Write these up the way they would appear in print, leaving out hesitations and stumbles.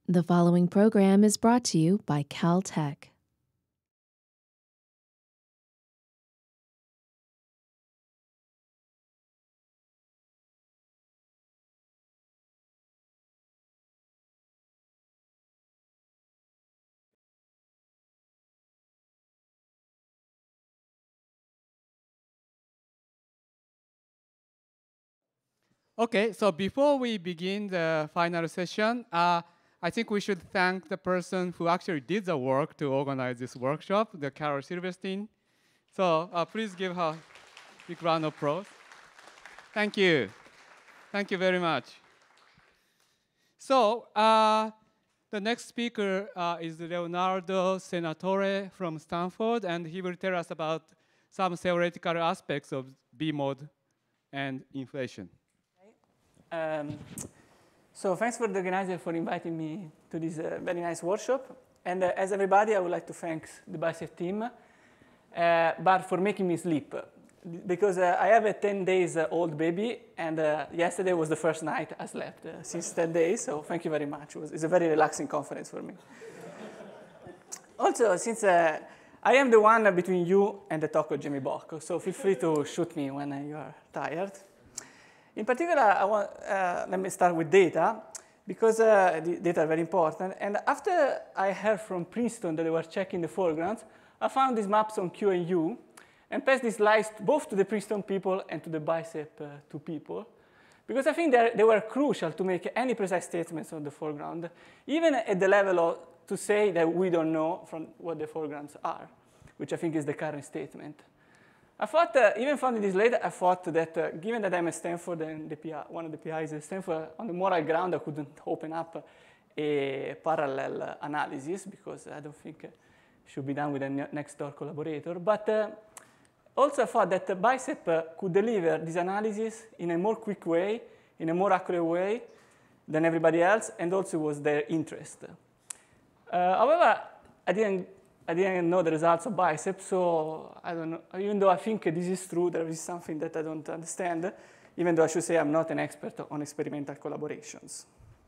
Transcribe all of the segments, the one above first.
The following program is brought to you by Caltech. Okay, so before we begin the final session, I think we should thank the person who actually did the work to organize this workshop, the Carol Silverstein. So please give her a big round of applause. Thank you. Thank you very much. So the next speaker is Leonardo Senatore from Stanford, and he will tell us about some theoretical aspects of B-mode and inflation. So thanks for the organizer for inviting me to this very nice workshop. And as everybody, I would like to thank the BICEP team, but for making me sleep. Because I have a 10 days old baby, and yesterday was the first night I slept since 10 days, so thank you very much. It's a very relaxing conference for me. Also, since I am the one between you and the talk of Jamie Bocco, so feel free to shoot me when you are tired. In particular, let me start with data, because the data are very important. And after I heard from Princeton that they were checking the foregrounds, I found these maps on Q and U, and passed these slides both to the Princeton people and to the BICEP 2 people, because I think they were crucial to make any precise statements on the foreground, even at the level of to say that we don't know from what the foregrounds are, which I think is the current statement. I thought, even finding this later, I thought that given that I'm at Stanford and one of the PIs at Stanford, on the moral ground, I couldn't open up a parallel analysis because I don't think it should be done with a next door collaborator. But also I thought that BICEP could deliver this analysis in a more quick way, in a more accurate way than everybody else, and also was their interest. However, I didn't know the results of BICEP, so I don't know. Even though I think this is true, there is something that I don't understand, even though I should say I'm not an expert on experimental collaborations.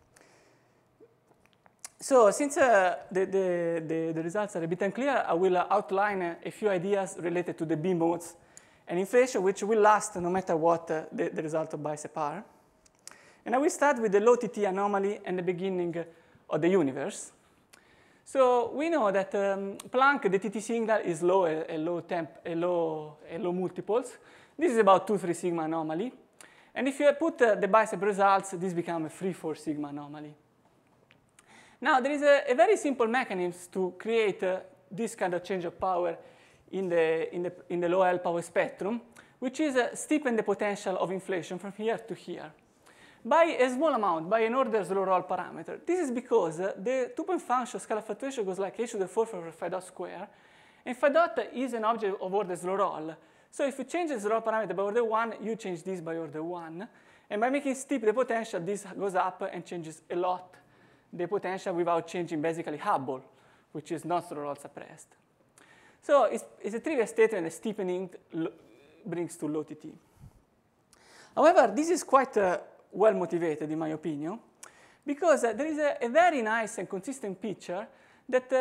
So since the results are a bit unclear, I will outline a few ideas related to the B modes and inflation, which will last no matter what the result of BICEP are. And I will start with the low TT anomaly and the beginning of the universe. So we know that Planck, the TT signal is low, a low multiples. This is about 2-3 sigma anomaly. And if you put the BICEP results, this becomes a 3-4 sigma anomaly. Now, there is a very simple mechanism to create this kind of change of power in the low L power spectrum, which is steepen the potential of inflation from here to here by a small amount, by an order slow roll parameter. This is because the two-point function scalar fluctuation goes like h to the 4th over phi dot square, and phi dot is an object of order slow roll. So if you change the slow roll parameter by order 1, you change this by order 1. And by making steep the potential, this goes up and changes a lot the potential without changing basically Hubble, which is not slow roll suppressed. So it's a trivial statement that steepening brings to low TT. However, this is quite well motivated, in my opinion, because there is a very nice and consistent picture that,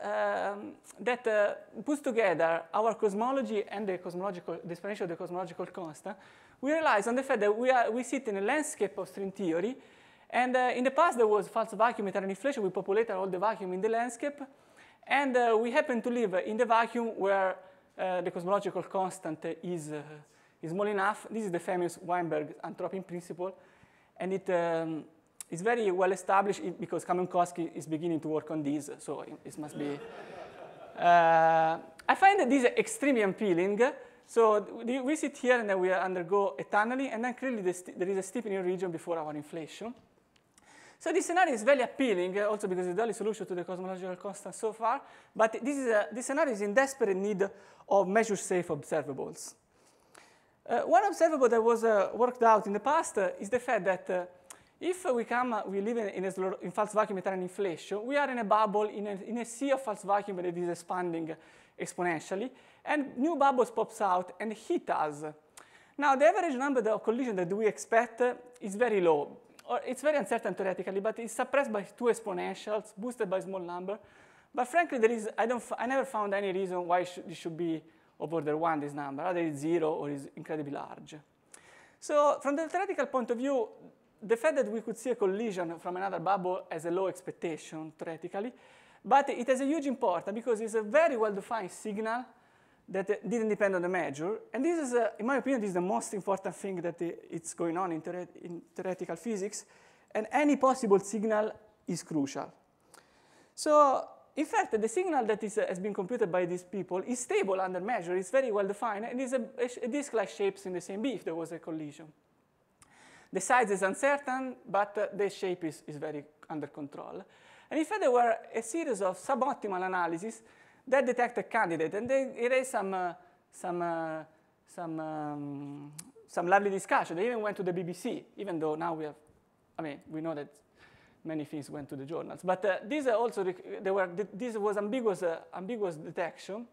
puts together our cosmology and the explanation of the cosmological constant. We realize on the fact that we sit in a landscape of string theory, and in the past there was false vacuum and inflation. We populated all the vacuum in the landscape, and we happen to live in the vacuum where the cosmological constant is small enough. This is the famous Weinberg anthropic principle. And it is very well established because Kamenkowski is beginning to work on this, so it must be. I find that this is extremely appealing. So we sit here and then we undergo a tunneling, and then clearly there is a steepening region before our inflation. So this scenario is very appealing, also because it's the only solution to the cosmological constant so far. But this scenario is in desperate need of measure-safe observables. One observable that was worked out in the past is the fact that if we live in false vacuum Italian inflation, we are in a bubble, in a sea of false vacuum that is expanding exponentially, and new bubbles pops out and hit us. Now, the average number of collisions that we expect is very low. or it's very uncertain theoretically, but it's suppressed by 2 exponentials, boosted by a small number. But frankly, I never found any reason why it should be of order 1, this number. Either it's 0 or it's incredibly large. So from the theoretical point of view, the fact that we could see a collision from another bubble has a low expectation, theoretically. But it has a huge importance because it's a very well-defined signal that didn't depend on the measure. And this is, in my opinion, this is the most important thing that it's going on in theoretical physics. And any possible signal is crucial. So in fact, the signal that has been computed by these people is stable under measure. It's very well defined. And it's a disk-like shapes in the same B if there was a collision. The size is uncertain, but the shape is very under control. And in fact, there were a series of suboptimal analyses that detect a candidate. And they raised some lively discussion. They even went to the BBC, even though now we know that many things went to the journals. But these are also, this was ambiguous detection.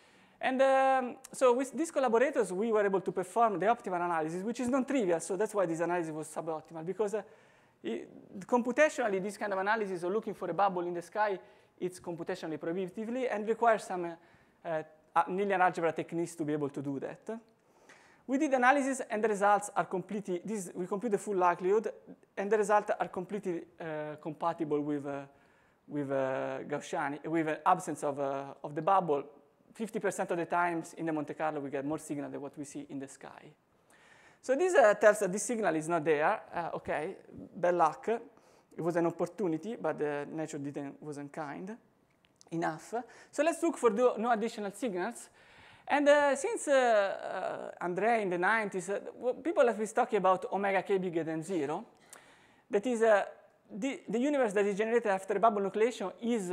And so with these collaborators, we were able to perform the optimal analysis, which is non-trivial. So that's why this analysis was suboptimal, because computationally, this kind of analysis of looking for a bubble in the sky, it's computationally prohibitively and requires some linear algebra techniques to be able to do that. We did analysis, and the results are completely, we compute the full likelihood, and the results are completely compatible with Gaussian, with an absence of the bubble. 50% of the times in the Monte Carlo, we get more signal than what we see in the sky. So this tells us this signal is not there. OK, bad luck. It was an opportunity, but nature wasn't kind enough. So let's look for no additional signals. And since André in the 90s, people have been talking about omega k bigger than 0. That is, the universe that is generated after a bubble nucleation is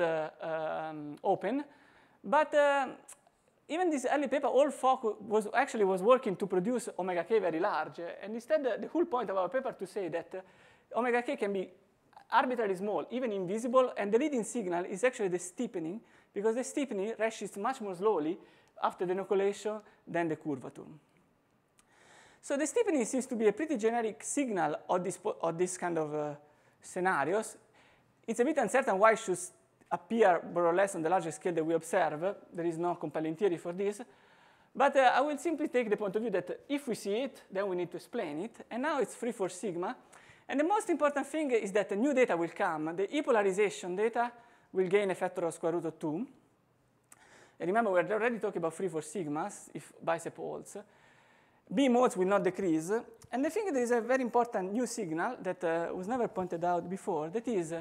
open. But even this early paper, all focus was working to produce omega k very large. And instead, the whole point of our paper to say that omega k can be arbitrarily small, even invisible. And the leading signal is actually the steepening, because the steepening reshifts much more slowly after the nucleation than the curvature. So the steepening seems to be a pretty generic signal of this kind of scenarios. It's a bit uncertain why it should appear more or less on the larger scale that we observe. There is no compelling theory for this. But I will simply take the point of view that if we see it, then we need to explain it. And now it's free for sigma. And the most important thing is that the new data will come. The e-polarization data will gain a factor of square root of 2. And remember, we're already talking about free for sigmas if bicep holds. B modes will not decrease. And I think there is a very important new signal that was never pointed out before. That is,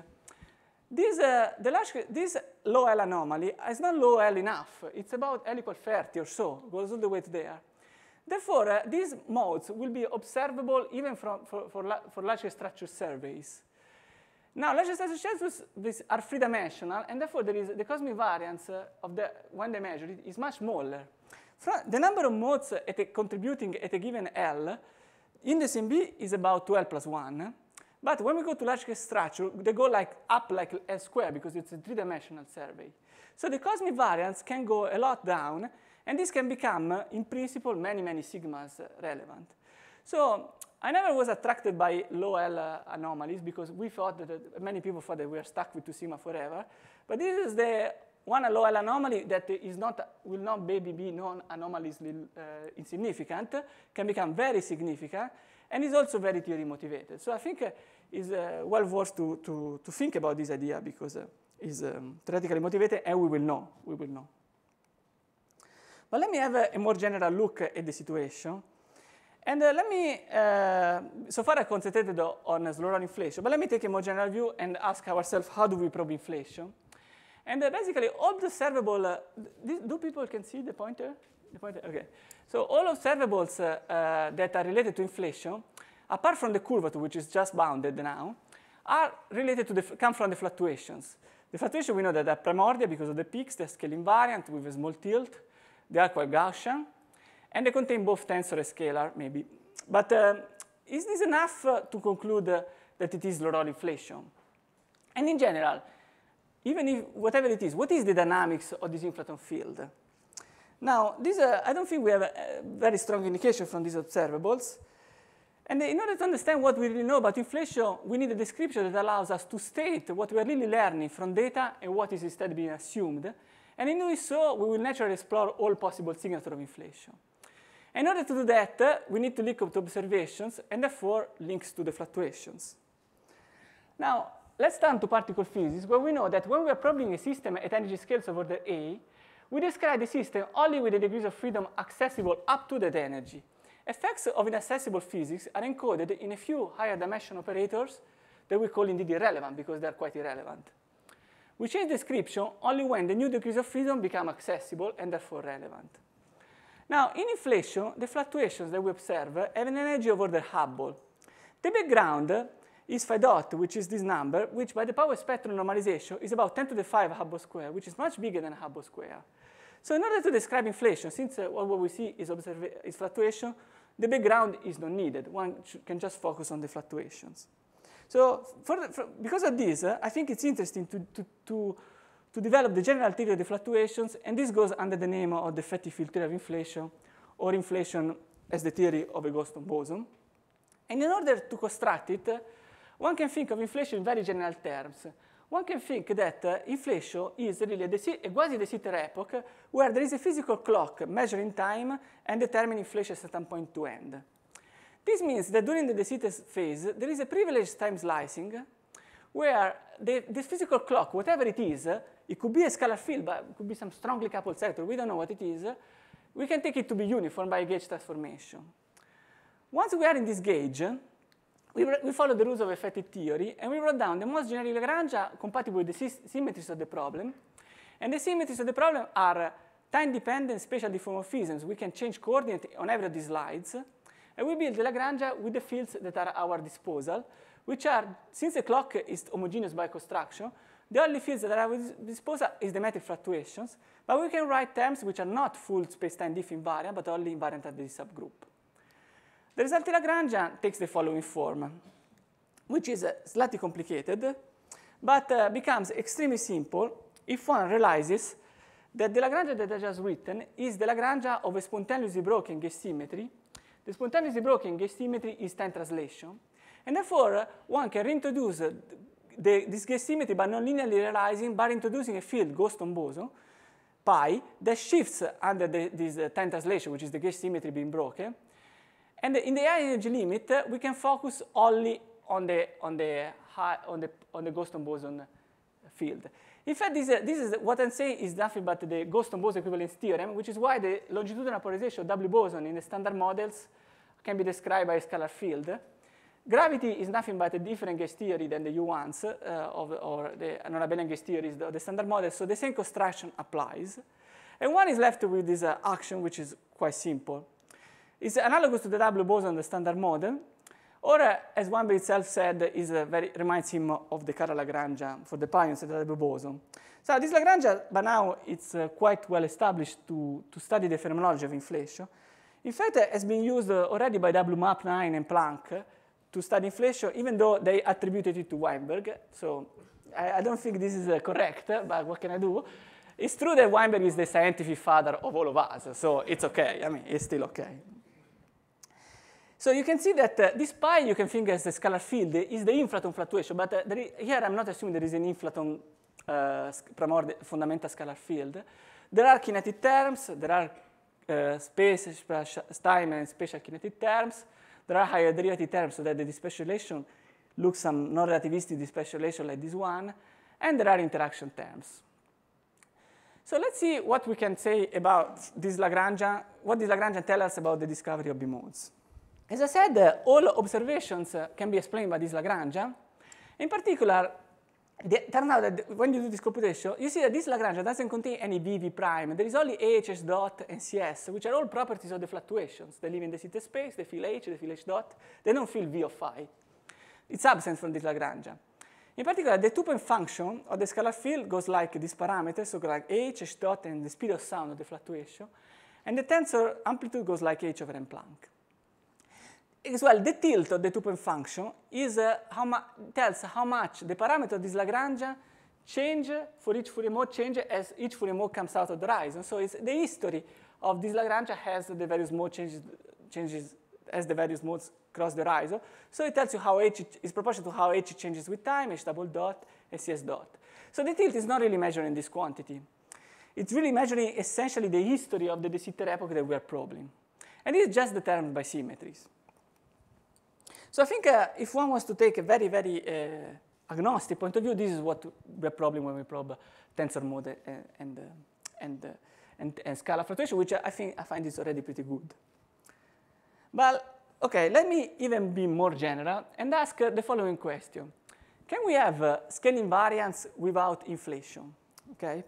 this low L anomaly is not low L enough. It's about L equal 30 or so, goes all the way to there. Therefore, these modes will be observable even for large structure surveys. Now, large structure surveys are three-dimensional, and therefore the cosmic variance of when they measure it is much smaller. The number of modes contributing at a given L in the CMB is about 2L plus 1. But when we go to large structure, they go up like L squared because it's a three-dimensional survey. So the cosmic variance can go a lot down, and this can become, in principle, many, many sigmas relevant. So I never was attracted by low L anomalies because we thought that many people thought that we are stuck with 2 sigma forever. But this is the one low L anomaly that will not maybe be non-anomalously insignificant, can become very significant, and is also very theory motivated. So I think it's well worth to think about this idea because it's theoretically motivated, and we will know. We will know. But let me have a more general look at the situation. And let me, so far I concentrated on slow-run inflation, but let me take a more general view and ask ourselves, how do we probe inflation? And basically, all the observable, do people can see the pointer? The pointer? OK. So all observables that are related to inflation, apart from the curvature, which is just bounded now, are related to come from the fluctuations. The fluctuations, we know that are primordial because of the peaks. They're scale invariant with a small tilt. They are quite Gaussian. And they contain both tensor and scalar, maybe. But is this enough to conclude that it is low-roll inflation? And in general, even if whatever it is, what is the dynamics of this inflaton field? Now, I don't think we have a very strong indication from these observables. And in order to understand what we really know about inflation, we need a description that allows us to state what we are really learning from data and what is instead being assumed. And in doing so, we will naturally explore all possible signatures of inflation. In order to do that, we need to link up to observations and therefore links to the fluctuations. Now, let's turn to particle physics, where we know that when we are probing a system at energy scales of order A, we describe the system only with the degrees of freedom accessible up to that energy. Effects of inaccessible physics are encoded in a few higher dimension operators that we call indeed irrelevant because they're quite irrelevant. We change description only when the new degrees of freedom become accessible and therefore relevant. Now, in inflation, the fluctuations that we observe have an energy of order Hubble. The background is phi dot, which is this number, which by the power spectrum normalization is about 10 to the 5 Hubble square, which is much bigger than Hubble square. So in order to describe inflation, since what we see is fluctuation, the background is not needed. One can just focus on the fluctuations. So because of this, I think it's interesting to develop the general theory of the fluctuations, and this goes under the name of the effective field theory of inflation, or inflation as the theory of a Goston boson. And in order to construct it, one can think of inflation in very general terms. One can think that inflation is really a quasi-de Sitter epoch where there is a physical clock measuring time and determining inflation at a certain point to end. This means that during the de Sitter phase, there is a privileged time slicing where this physical clock, whatever it is, it could be a scalar field, but it could be some strongly coupled sector, we don't know what it is, we can take it to be uniform by a gauge transformation. Once we are in this gauge, we follow the rules of effective theory, and we wrote down the most generic Lagrangian compatible with the symmetries of the problem. And the symmetries of the problem are time-dependent spatial diffeomorphisms. We can change coordinate on every of these slides. And we build the Lagrangian with the fields that are at our disposal, which are, since the clock is homogeneous by construction, the only fields that are at our disposal is the metric fluctuations. But we can write terms which are not full space-time diff invariant, but only invariant at this subgroup. The resulting Lagrangian takes the following form, which is slightly complicated, but becomes extremely simple if one realizes that the Lagrangian that I just written is the Lagrangian of a spontaneously broken gauge symmetry. The spontaneously broken gauge symmetry is time translation. And therefore, one can reintroduce this gauge symmetry by non-linearly realizing by introducing a field Goston boson, pi, that shifts under this time translation, which is the gauge symmetry being broken. And in the high energy limit, we can focus only on the Goston boson field. In fact, this is what I'm saying is nothing but the Goston boson equivalence theorem, which is why the longitudinal polarization of W boson in the standard models can be described by a scalar field. Gravity is nothing but a different gauge theory than the U1s, or the non-abelian gauge theories of the standard model, so the same construction applies. And one is left with this action, which is quite simple. It's analogous to the W boson, the standard model, or as Weinberg itself said, reminds him of the Carl Lagrangian for the pions of the W boson. So this Lagrangian, by now, it's quite well established to study the phenomenology of inflation. In fact, it has been used already by WMAP9 and Planck to study inflation, even though they attributed it to Weinberg. So I don't think this is correct, but what can I do? It's true that Weinberg is the scientific father of all of us, so it's OK. I mean, it's still OK. So you can see that this pi you can think as the scalar field is the inflaton fluctuation, but here I'm not assuming there is an inflaton fundamental scalar field. There are kinetic terms, there are space, time, and spatial kinetic terms. There are higher derivative terms so that the dispersion relation looks some non-relativistic dispersion relation like this one, and there are interaction terms. So let's see what we can say about this Lagrangian, what this Lagrangian tells us about the discovery of B-modes. As I said, all observations can be explained by this Lagrangian. In particular, it turns out that when you do this computation, you see that this Lagrangian doesn't contain any V prime. There is only AH, H dot, and CS, which are all properties of the fluctuations. They live in the Sitter space, they feel H, they feel H dot. They don't feel V of phi. It's absent from this Lagrangian. In particular, the two-point function of the scalar field goes like these parameters, so like H, H dot, and the speed of sound of the fluctuation. And the tensor amplitude goes like H over M Planck. As well, the tilt of the two-point function is tells how much the parameter of this Lagrangian change for each Fourier mode change as each Fourier mode comes out of the horizon. So it's the history of this Lagrangian has the various mode changes as the various modes cross the horizon. So it tells you how h is proportional to how h changes with time, h double dot, and cs dot. So the tilt is not really measuring this quantity. It's really measuring essentially the history of the de Sitter epoch that we are probing. And it's just determined by symmetries. So I think if one wants to take a very, very agnostic point of view, this is what we're probing when we probe tensor mode and scalar fluctuation, which I find is already pretty good. But OK, let me even be more general and ask the following question. Can we have scale invariance without inflation? Okay.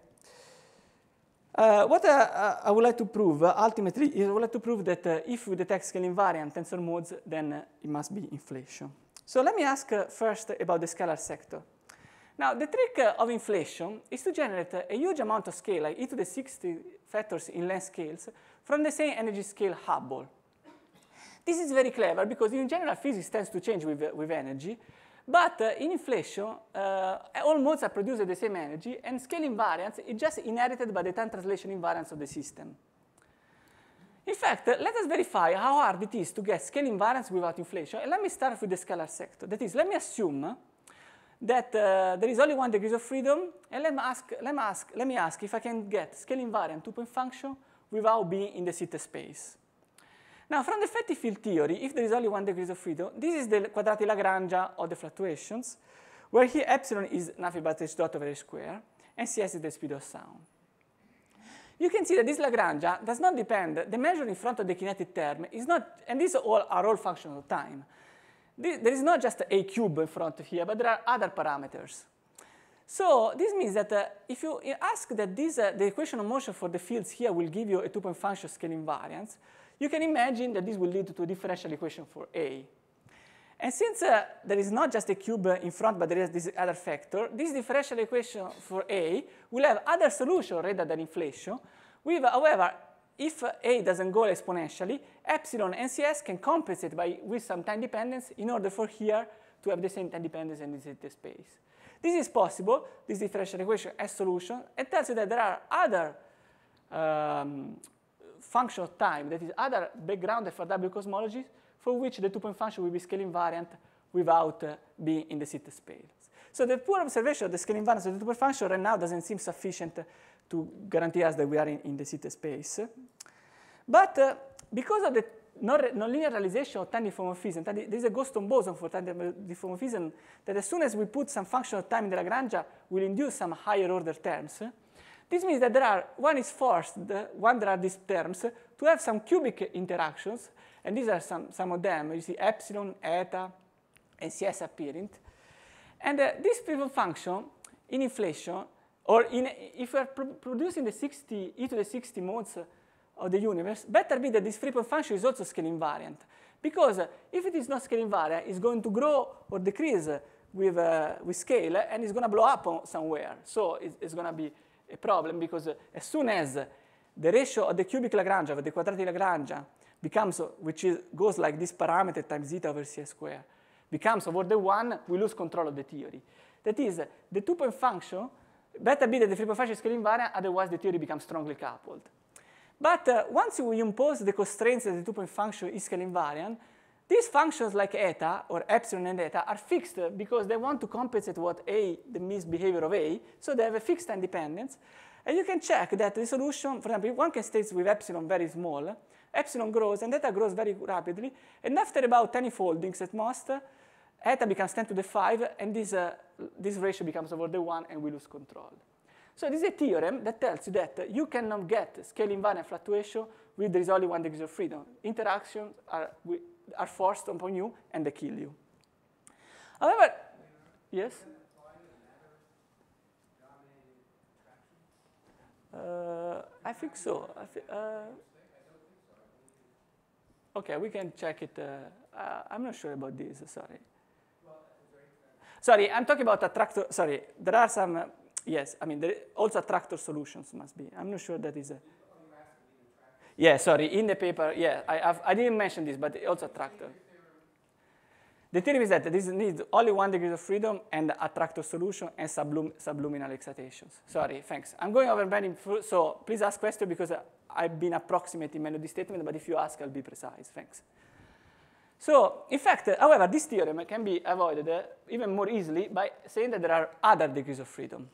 What I would like to prove ultimately is I would like to prove that if we detect scale invariant tensor modes, then it must be inflation. So let me ask first about the scalar sector. Now, the trick of inflation is to generate a huge amount of scale, like e to the 60 factors in length scales, from the same energy scale Hubble. This is very clever because in general physics tends to change with energy. But in inflation, all modes are produced at the same energy, and scale invariance is just inherited by the time translation invariance of the system. In fact, let us verify how hard it is to get scale invariance without inflation. And let me start with the scalar sector. That is, let me assume that there is only 1 degree of freedom, and let me ask if I can get scale invariant two-point function without being in the Sitter space. Now, from the effective field theory, if there is only 1 degree of freedom, this is the quadratic Lagrange of the fluctuations, where here epsilon is nothing but h dot over h square, and cs is the speed of sound. You can see that this Lagrange does not depend, the measure in front of the kinetic term is not, and these are all functions of time. There is not just a cube in front of here, but there are other parameters. So this means that if you ask that the equation of motion for the fields here will give you a two-point function scale invariance, you can imagine that this will lead to a differential equation for A. And since there is not just a cube in front, but there is this other factor, this differential equation for A will have other solution rather than inflation. However, if A doesn't go exponentially, epsilon and cs can compensate with some time dependence in order for here to have the same time dependence in the space. This is possible. This differential equation has solution. It tells you that there are other function of time, that is other background FRW cosmologies, for which the two-point function will be scale invariant without being in the Sitter space. So the poor observation of the scale invariance of the two-point function right now doesn't seem sufficient to guarantee us that we are in the Sitter space. But because of the nonlinear realization of time diffeomorphism, there is a Goldstone boson for time diffeomorphism that as soon as we put some function of time in the Lagrange, will induce some higher order terms. This means that one is forced, when there are these terms, to have some cubic interactions, and these are some of them. You see epsilon, eta, and cs appearing. And this proof of function in inflation, or if we are producing the e to the 60 modes of the universe, better be that this free-point function is also scale invariant. Because if it is not scale invariant, it's going to grow or decrease with scale, and it's going to blow up somewhere. So it's going to be a problem, because as soon as the ratio of the cubic Lagrange of the quadratic Lagrange becomes, goes like this parameter times zeta over c square, becomes over the 1, we lose control of the theory. That is, the two-point function, better be that the free-point function is scale invariant, otherwise the theory becomes strongly coupled. But once we impose the constraints that the two-point function is scale invariant, these functions like eta, or epsilon and eta, are fixed because they want to compensate the misbehavior of A, so they have a fixed time dependence. And you can check that the solution, for example, if one can state with epsilon very small, epsilon grows and eta grows very rapidly, and after about 10 foldings at most, eta becomes 10 to the 5, and this ratio becomes over the 1, and we lose control. So this is a theorem that tells you that you cannot get scale invariant fluctuation with there is only 1 degree of freedom. Interactions are forced upon you, and they kill you. However, yes? I think so. OK, we can check it. I'm not sure about this, sorry. Sorry, I'm talking about attractor. Sorry, there are some, yes, I mean, there also attractor solutions must be. I'm not sure that is a. Yeah, sorry, in the paper, yeah, I didn't mention this, but also attractor. The theorem is that this needs only 1 degree of freedom and attractor solution and subluminal excitations. Sorry, thanks. I'm going over many, so please ask questions because I've been approximating many of these statements, but if you ask, I'll be precise. Thanks. So, in fact, however, this theorem can be avoided even more easily by saying that there are other degrees of freedom.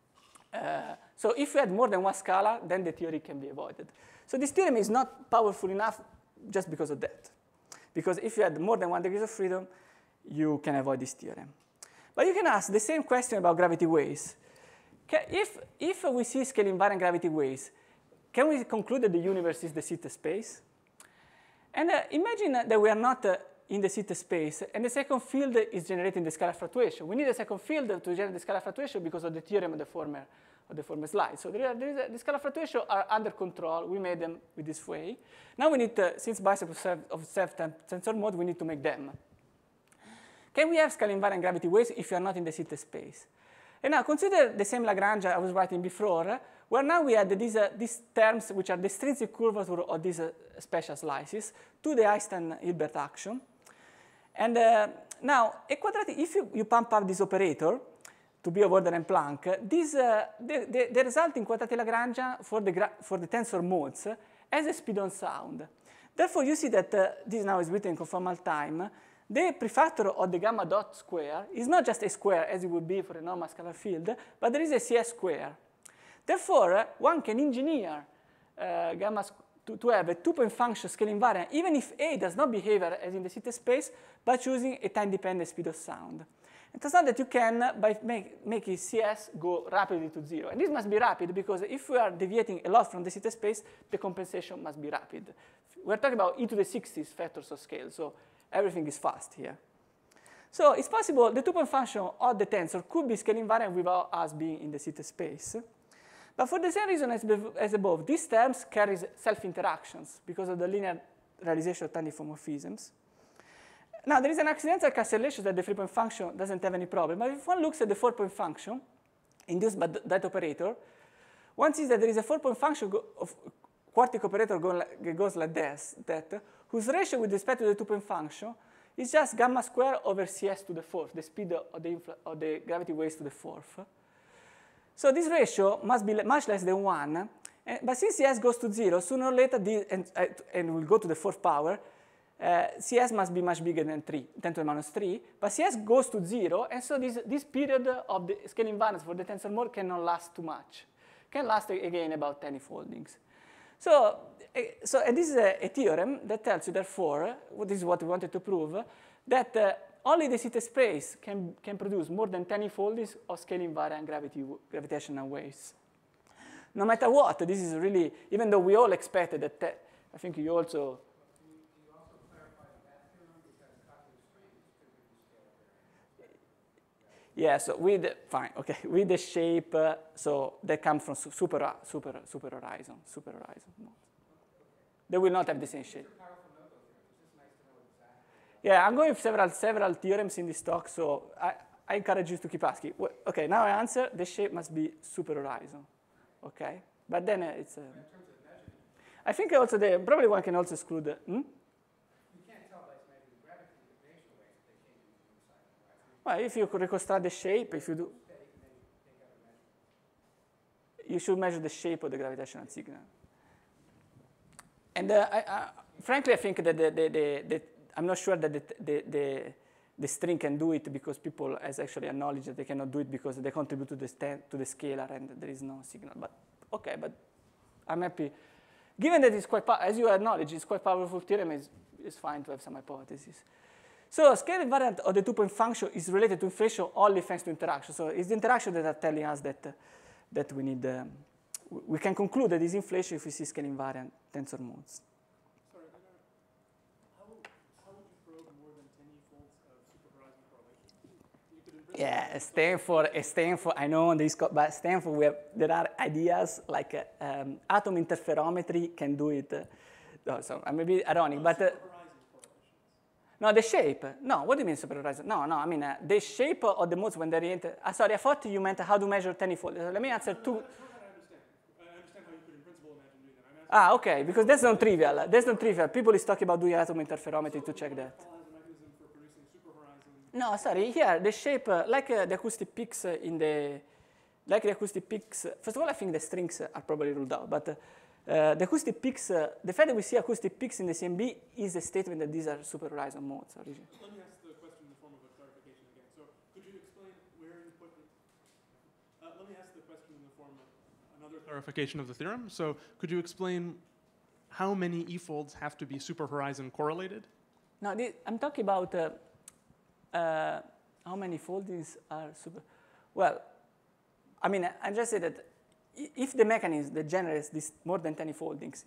So if you had more than one scalar, then the theory can be avoided. So this theorem is not powerful enough just because of that. Because if you had more than one degree of freedom, you can avoid this theorem. But you can ask the same question about gravity waves. If we see scale invariant gravity waves, can we conclude that the universe is the Sitte space? And imagine that we are not in the Sitte space, and the second field is generating the scalar fluctuation. We need a second field to generate the scalar fluctuation because of the theorem of the former slide. So the scalar fluctuation are under control. We made them with this way. Now we need, since bicep of self-tensor mode, we need to make them. Can we have scale invariant gravity waves if you are not in the Sitte space? And now consider the same Lagrange I was writing before, where now we add these terms, which are the extrinsic curvature of these special slices, to the Einstein-Hilbert action. And now, a quadratic, if you pump up this operator to be over and Planck, the resulting quadratic Lagrangian for the tensor modes has a speed on sound. Therefore, you see that this now is written in conformal time. The prefactor of the gamma dot square is not just a square, as it would be for a normal scalar field, but there is a CS square. Therefore, one can engineer gamma to have a two-point function scale invariant, even if A does not behave as in the Sitte space, by choosing a time-dependent speed of sound. It turns out that you can, by making CS go rapidly to 0. And this must be rapid, because if we are deviating a lot from the Sitte space, the compensation must be rapid. We're talking about e to the 60s factors of scale, so everything is fast here. So it's possible the two-point function of the tensor could be scale invariant without us being in the Sitte space. But for the same reason as above, these terms carry self-interactions because of the linear realization of tiny homomorphisms. Now, there is an accidental cancellation that the three-point function doesn't have any problem. But if one looks at the four-point function induced by that operator, one sees that there is a four-point function of quartic operator goes like this, whose ratio with respect to the two-point function is just gamma square over CS to the fourth, the speed of the gravity waves to the fourth. So this ratio must be much less than 1. But since CS goes to 0, sooner or later, and will go to the fourth power, CS must be much bigger than 3, 10 to the minus 3. But CS goes to 0, and so this period of the scale invariance for the tensor mode cannot last too much. Can last, again, about 10 foldings. And this is a theorem that tells you, therefore, this is what we wanted to prove, that only the Sitte space can produce more than 10 foldings of scale invariant gravitational waves. No matter what, this is really, even though we all expected that, I think you also. Can you also clarify that theorem, because cosmic strings could be scale. Yeah, so with the shape, so that comes from super horizon. They will not have the same shape. Yeah, I'm going several theorems in this talk, so I encourage you to keep asking. Okay, now I answer. The shape must be super horizon. Okay, but then it's. I think also probably one can also exclude. You can't tell by measuring gravitational waves if they change inside, right? Well, if you could reconstruct the shape, if you do, you should measure the shape of the gravitational signal. And frankly, I think that I'm not sure that the string can do it because people has actually acknowledged that they cannot do it because they contribute to the scalar and there is no signal. But okay, but I'm happy. Given that it's quite, as you acknowledge, it's quite powerful theorem, it's fine to have some hypotheses. So scale invariant of the two-point function is related to inflation only thanks to interaction. So it's the interaction that are telling us that we need, we can conclude that it's inflation if we see scale invariant tensor modes. Yeah, Stanford, I know this, but Stanford, there are ideas like atom interferometry can do it. No, so I may be ironic, but no, the shape. No, what do you mean super horizon? No, I mean the shape of the modes when they enter. Sorry, I thought you meant how to measure tenifold. Let me answer two. I understand how you could in principle imagine doing that. Okay, because that's not trivial. That's not trivial. People is talking about doing atom interferometry to check that. No, sorry, here, the shape, like the acoustic peaks First of all, I think the strings are probably ruled out, but The acoustic peaks, the fact that we see acoustic peaks in the CMB is a statement that these are super horizon modes. Let me ask the question in the form of a clarification again. So could you explain where you put it? Let me ask the question in the form of another clarification of the theorem. So could you explain how many E-folds have to be super horizon correlated? No, I'm talking about how many foldings are super. Well, I mean, I just said that if the mechanism that generates this more than 10 foldings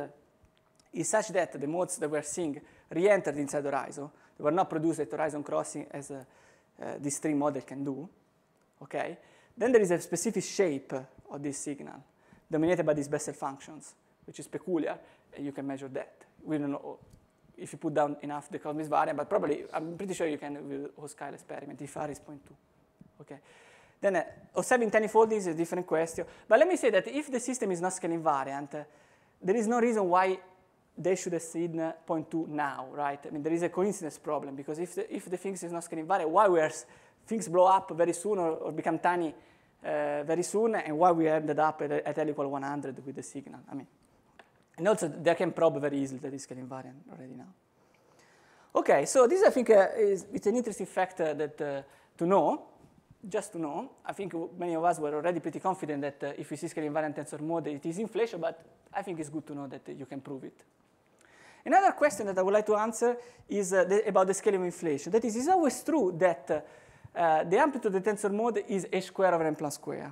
is such that the modes that we're seeing re-entered inside the horizon, they were not produced at horizon crossing as this string model can do, okay? Then there is a specific shape of this signal dominated by these Bessel functions, which is peculiar, and you can measure that. We don't know if you put down enough the Cosmology variant, but probably, I'm pretty sure you can with Hochschild experiment if R is 0.2, okay? Then observing 10 folding is a different question. But let me say that if the system is not scaling invariant, there is no reason why they should have seen 0.2 now, right? I mean, there is a coincidence problem, because if the things is not scaling invariant, why things blow up very soon or become tiny very soon, and why we ended up at L equal 100 with the signal? I mean, and also they can probe very easily that it's scaling invariant already now. Okay, so this I think it's an interesting fact that to know. Just to know, I think many of us were already pretty confident that if we see scaling invariant tensor mode, it is inflation, but I think it's good to know that you can prove it. Another question that I would like to answer is about the scaling of inflation. That is, it's always true that the amplitude of the tensor mode is h squared over n plus square.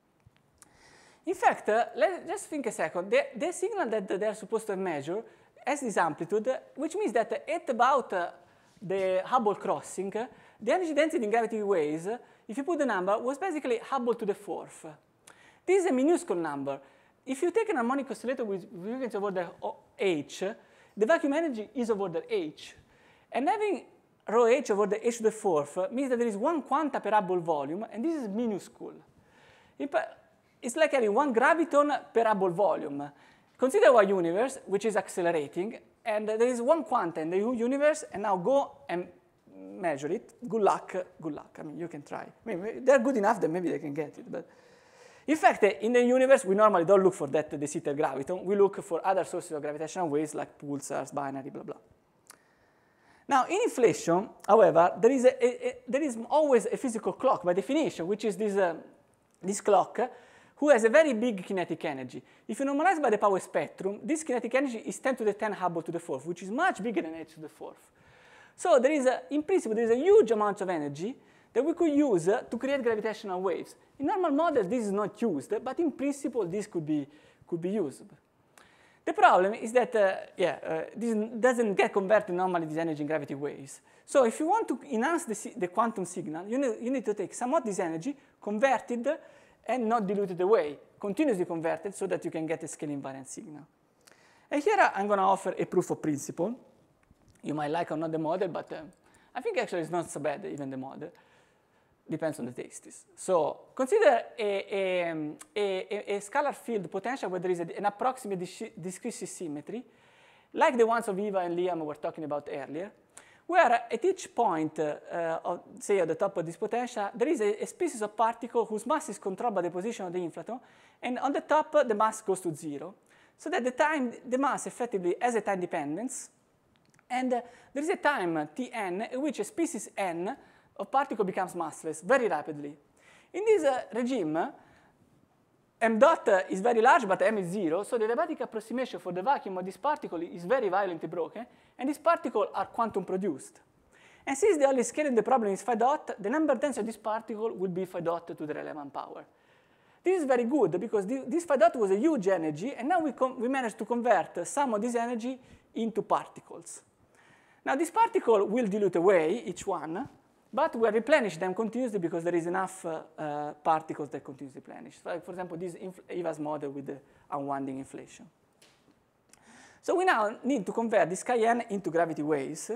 In fact, let's just think a second. The signal that they are supposed to measure has this amplitude, which means that at about the Hubble crossing, the energy density in gravity waves, if you put the number, was basically Hubble to the 4th. This is a minuscule number. If you take an harmonic oscillator with frequency of order h, the vacuum energy is of order h. And having rho h of order h to the 4th means that there is 1 quanta per Hubble volume, and this is minuscule. It's like having 1 graviton per Hubble volume. Consider our universe, which is accelerating, and there is 1 quanta in the universe, and now go and measure it. Good luck, good luck. I mean, you can try. I mean, they're good enough that maybe they can get it. But in fact, in the universe, we normally don't look for that de Sitter graviton. We look for other sources of gravitational waves like pulsars, binary, blah, blah. Now, in inflation, however, there is always a physical clock by definition, which is this clock, who has a very big kinetic energy. If you normalize by the power spectrum, this kinetic energy is 10 to the 10 Hubble to the 4th, which is much bigger than h to the 4th. So there is, in principle, there is a huge amount of energy that we could use to create gravitational waves. In normal models, this is not used, but in principle, this could be used. The problem is that, this doesn't get converted normally, this energy in gravity waves. So if you want to enhance the quantum signal, you need to take somewhat this energy, convert it, and not dilute it away, continuously converted so that you can get a scaling invariant signal. And here I'm going to offer a proof of principle. You might like or not the model, but I think actually it's not so bad, even the model. Depends on the tastes. So consider a scalar field potential where there is an approximate discrete symmetry, like the ones of Eva and Liam were talking about earlier, where at each point, say at the top of this potential, there is a species of particle whose mass is controlled by the position of the inflaton, and on the top, the mass goes to 0, so that the mass effectively has a time dependence, and there is a time, Tn, in which a species n of particle becomes massless very rapidly. In this regime, m dot is very large, but m is 0, so the diabatic approximation for the vacuum of this particle is very violently broken, and these particles are quantum produced. And since the only scale in the problem is phi dot, the number density of this particle will be phi dot to the relevant power. This is very good, because this phi dot was a huge energy, and now we managed to convert some of this energy into particles. Now, this particle will dilute away, each one, but we replenish them continuously because there is enough particles that continuously replenish. So, for example, this Eva's model with the unwinding inflation. So we now need to convert this chi n into gravity waves.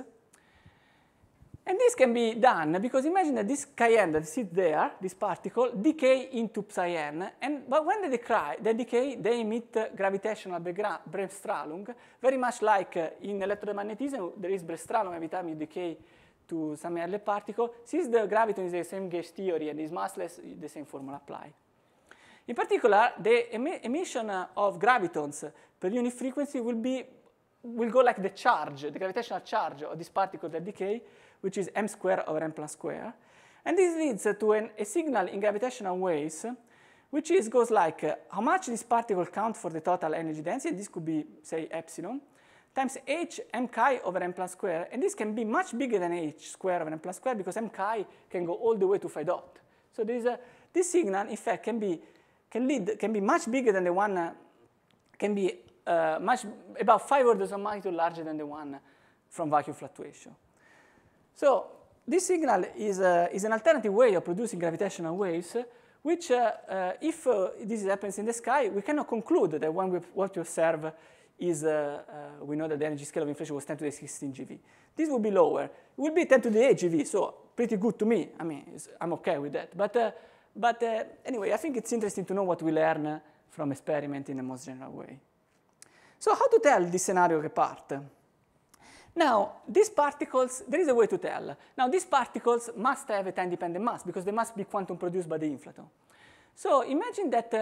And this can be done because imagine that this chi n that sits there, this particle, decay into psi n. But when they decay, they emit gravitational Bremsstrahlung, very much like in electromagnetism, there is Bremsstrahlung every time you decay to some early particle. Since the graviton is the same gauge theory and is massless, the same formula applies. In particular, the emission of gravitons per unit frequency will go like the charge, the gravitational charge of this particle that decay, which is m squared over m plus square. And this leads to a signal in gravitational waves, which goes like how much this particle counts for the total energy density. This could be, say, epsilon, times h m chi over m plus square. And this can be much bigger than h squared over m plus square because m chi can go all the way to phi dot. So this signal, in fact, can be much bigger than the one, can be about 5 orders of magnitude larger than the one from vacuum fluctuation. So this signal is an alternative way of producing gravitational waves, which, if this happens in the sky, we cannot conclude that what we observe is, we know that the energy scale of inflation was 10 to the 16 GeV. This will be lower. It will be 10 to the 8 GeV, so pretty good to me. I mean, I'm OK with that. But anyway, I think it's interesting to know what we learn from experiment in a most general way. So how to tell this scenario apart? Now, these particles, there is a way to tell. Now, these particles must have a time-dependent mass because they must be quantum produced by the inflaton. So imagine that,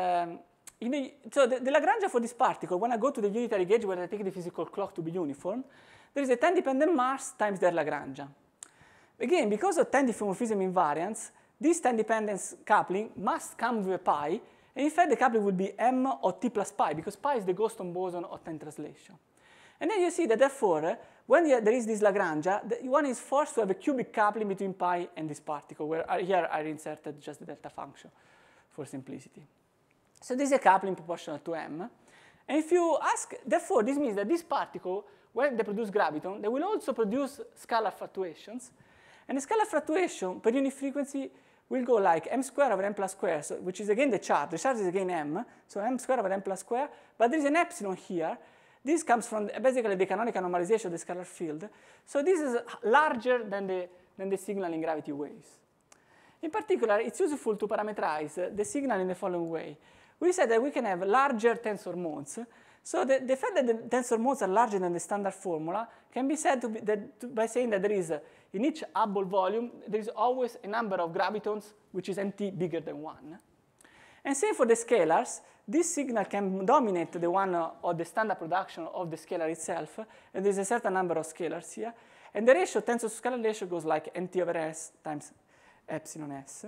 the Lagrangian for this particle, when I go to the unitary gauge where I take the physical clock to be uniform, there is a time-dependent mass times their Lagrangian. Again, because of time diffeomorphism invariance, this time-dependence coupling must come with a pi, and in fact, the coupling would be m of t plus pi, because pi is the Goldstone boson of time translation. And then you see that, therefore, when there is this Lagrangian, one is forced to have a cubic coupling between pi and this particle, where here I inserted just the delta function for simplicity. So this is a coupling proportional to m. And if you ask, therefore, this means that this particle, when they produce graviton, they will also produce scalar fluctuations. And the scalar fluctuation per unit frequency will go like m squared over m plus square, so, which is again the charge. The charge is again m, so m squared over m plus square. But there is an epsilon here. This comes from basically the canonical normalization of the scalar field. So this is larger than the signal in gravity waves. In particular, it's useful to parameterize the signal in the following way. We said that we can have larger tensor modes. So the fact that the tensor modes are larger than the standard formula can be said by saying that there is, in each Hubble volume, there is always a number of gravitons which is nt bigger than 1. And same for the scalars. This signal can dominate the one of the standard production of the scalar itself. And there's a certain number of scalars here. And the ratio, tensor to scalar ratio, goes like nt over s times epsilon s,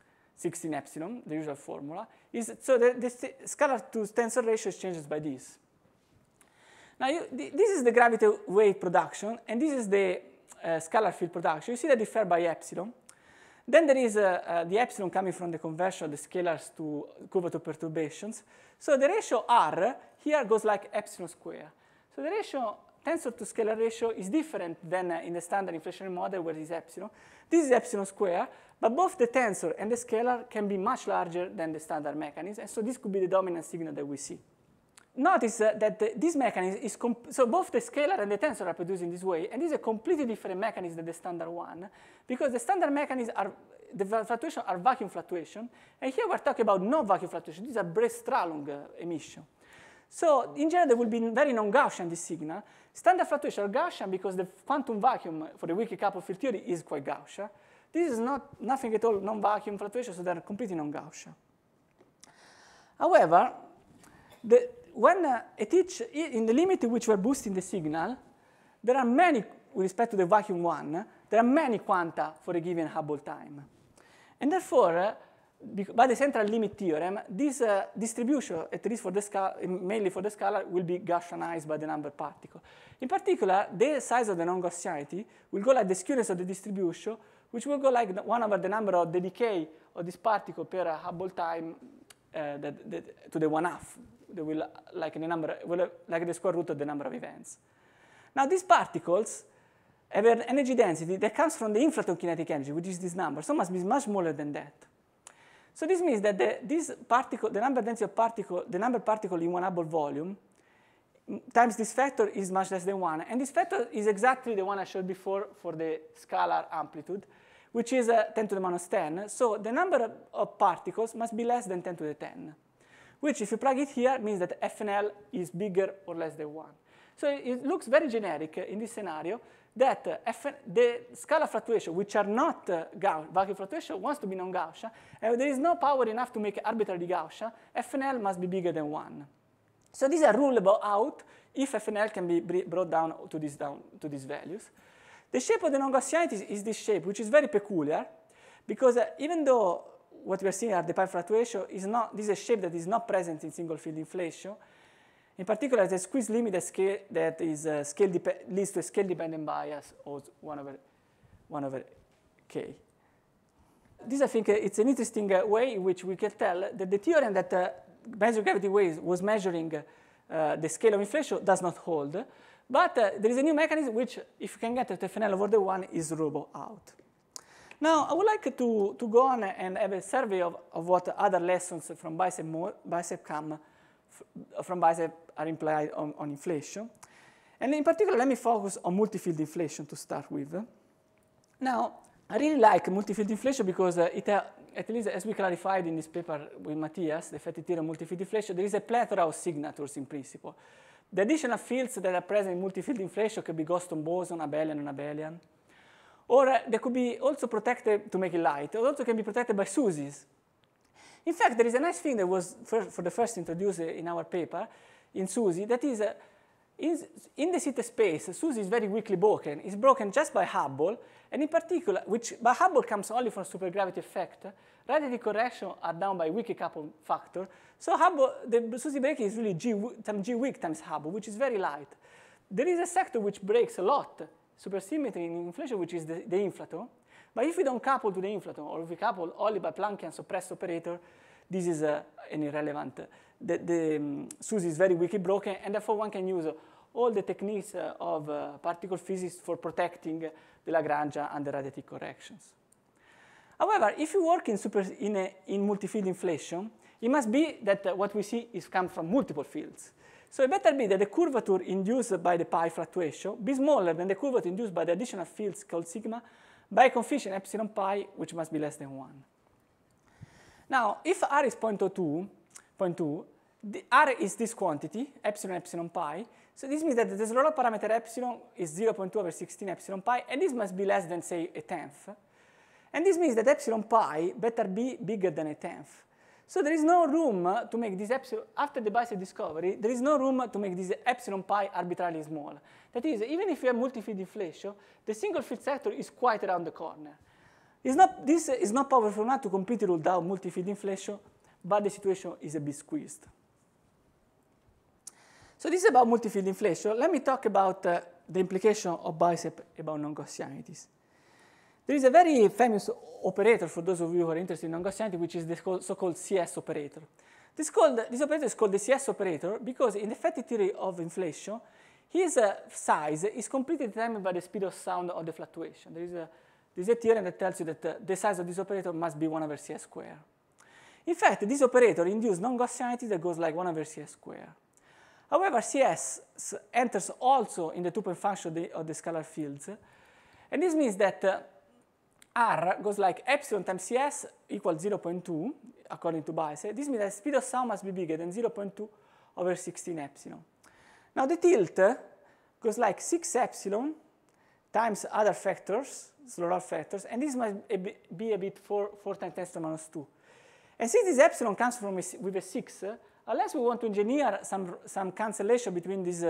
16 epsilon, the usual formula. So the scalar to tensor ratio changes by this. Now, this is the gravity wave production, and this is the scalar field production. You see that differ by epsilon. Then there is the epsilon coming from the conversion of the scalars to curvature perturbations. So the ratio R here goes like epsilon square. So the ratio tensor to scalar ratio is different than in the standard inflationary model where it is epsilon. This is epsilon square, but both the tensor and the scalar can be much larger than the standard mechanism. And so this could be the dominant signal that we see. Notice that this mechanism is, so both the scalar and the tensor are produced in this way, and this is a completely different mechanism than the standard one, because the standard mechanisms are, the fluctuations are vacuum fluctuation, and here we're talking about non-vacuum fluctuation. These are Brest-Strahlung emission. So in general, there will be very non-Gaussian, this signal. Standard fluctuations are Gaussian because the quantum vacuum for the weak coupled field theory is quite Gaussian. This is nothing at all non-vacuum fluctuation, so they're completely non-Gaussian. However, in the limit in which we're boosting the signal, there are many, with respect to the vacuum one, there are many quanta for a given Hubble time. And therefore, by the central limit theorem, this distribution, at least for the mainly for the scalar, will be Gaussianized by the number particle. In particular, the size of the non-Gaussianity will go like the skewness of the distribution, which will go like 1 over the number of the decay of this particle per Hubble time to the 1/2. They will like the square root of the number of events. Now these particles have an energy density that comes from the inflaton kinetic energy, which is this number, so it must be much smaller than that. So this means that the number density of particle, the number particle in one Hubble volume, times this factor is much less than 1, and this factor is exactly the one I showed before for the scalar amplitude, which is 10 to the minus 10. So the number of particles must be less than 10 to the 10. Which, if you plug it here, means that FNL is bigger or less than 1. So it looks very generic in this scenario that the scalar fluctuation, which are not vacuum fluctuation, wants to be non-Gaussian, and there is no power enough to make it arbitrarily Gaussian, FNL must be bigger than 1. So these are rulable out if FNL can be brought down to these values. The shape of the non-Gaussianity is this shape, which is very peculiar, because even though what we are seeing are the pi fluctuation this is a shape that is not present in single field inflation. In particular, the squeeze limit that is leads to a scale-dependent bias of 1 over k. This, I think, it's an interesting way in which we can tell that the theorem that measure gravity waves was measuring the scale of inflation does not hold. But there is a new mechanism which, if you can get to FNL over the 1, is rulable out. Now, I would like to go on and have a survey of what other lessons from BICEP are implied on inflation. And in particular, let me focus on multi-field inflation to start with. Now, I really like multi-field inflation because at least as we clarified in this paper with Matthias, the effective theory of multi-field inflation, there is a plethora of signatures in principle. The additional fields that are present in multi-field inflation could be Goston boson, abelian, and abelian. Or they could be also protected to make it light. It also can be protected by SUSYs. In fact, there is a nice thing that was for the first introduced in our paper in SUSY, that is in the Sitte space, SUSY is very weakly broken. It's broken just by Hubble, and in particular, by Hubble comes only from supergravity effect. Radiative correction are down by weak couple factor. So Hubble, the SUSY breaking is really G weak times Hubble, which is very light. There is a sector which breaks a lot, supersymmetry in inflation, which is the inflaton. But if we don't couple to the inflaton, or if we couple only by Planckian suppressed operator, this is an irrelevant. The SUSY is very weakly broken, and therefore one can use all the techniques of particle physics for protecting the Lagrangian and the radiative corrections. However, if you work in multi-field inflation, it must be that what we see is come from multiple fields. So it better be that the curvature induced by the pi fluctuation be smaller than the curvature induced by the additional fields called sigma by a coefficient epsilon pi, which must be less than 1. Now, if r is 0.2, r is this quantity, epsilon pi. So this means that the Slorod parameter epsilon is 0.2 over 16 epsilon pi, and this must be less than, say, a tenth. And this means that epsilon pi better be bigger than a tenth. So there is no room to make this epsilon, after the BICEP discovery, there is no room to make this epsilon pi arbitrarily small. That is, even if you have multi-field inflation, the single field sector is quite around the corner. This is not powerful enough to completely rule out multi-field inflation, but the situation is a bit squeezed. So this is about multi-field inflation. Let me talk about the implication of BICEP about non-Gaussianities. There is a very famous operator for those of you who are interested in non-Gaussianity, which is the so-called CS operator. This operator is called the CS operator because in the effective theory of inflation, his size is completely determined by the speed of sound of the fluctuation. There is a theorem that tells you that the size of this operator must be 1 over CS squared. In fact, this operator induces non-Gaussianity that goes like 1 over CS squared. However, CS enters also in the two-point function of the scalar fields. And this means that R goes like epsilon times CS equals 0.2, according to BICEP. This means that the speed of sound must be bigger than 0.2 over 16 epsilon. Now the tilt goes like 6 epsilon times other factors, Slorod factors, and this must be a bit 4 times 10 to the minus 2. And since this epsilon comes from with a 6, unless we want to engineer some cancellation between these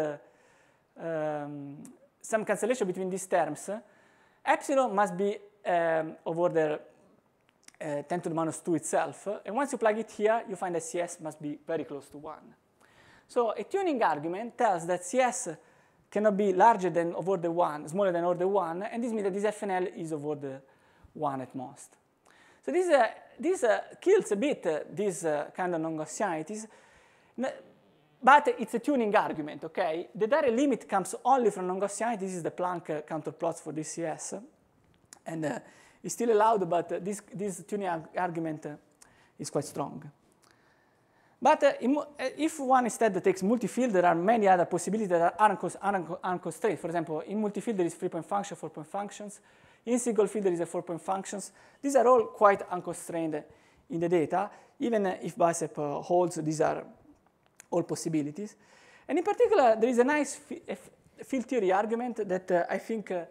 terms, epsilon must be of order 10 to the minus 2 itself. And once you plug it here, you find that CS must be very close to 1. So a tuning argument tells that CS cannot be larger than of order 1, smaller than order 1, and this means that this FNL is of order 1 at most. So this kills a bit these kind of non-Gaussianities, but it's a tuning argument, okay? The direct limit comes only from non-Gaussianity. This is the Planck counterplots for this CS. And it's still allowed, but this tuning argument is quite strong. But if one instead takes multi-field, there are many other possibilities that are unconstrained. For example, in multi-field, there is 3-point function, 4-point functions. In single field, there is a 4-point functions. These are all quite unconstrained in the data. Even if BICEP holds, these are all possibilities. And in particular, there is a nice field theory argument that I think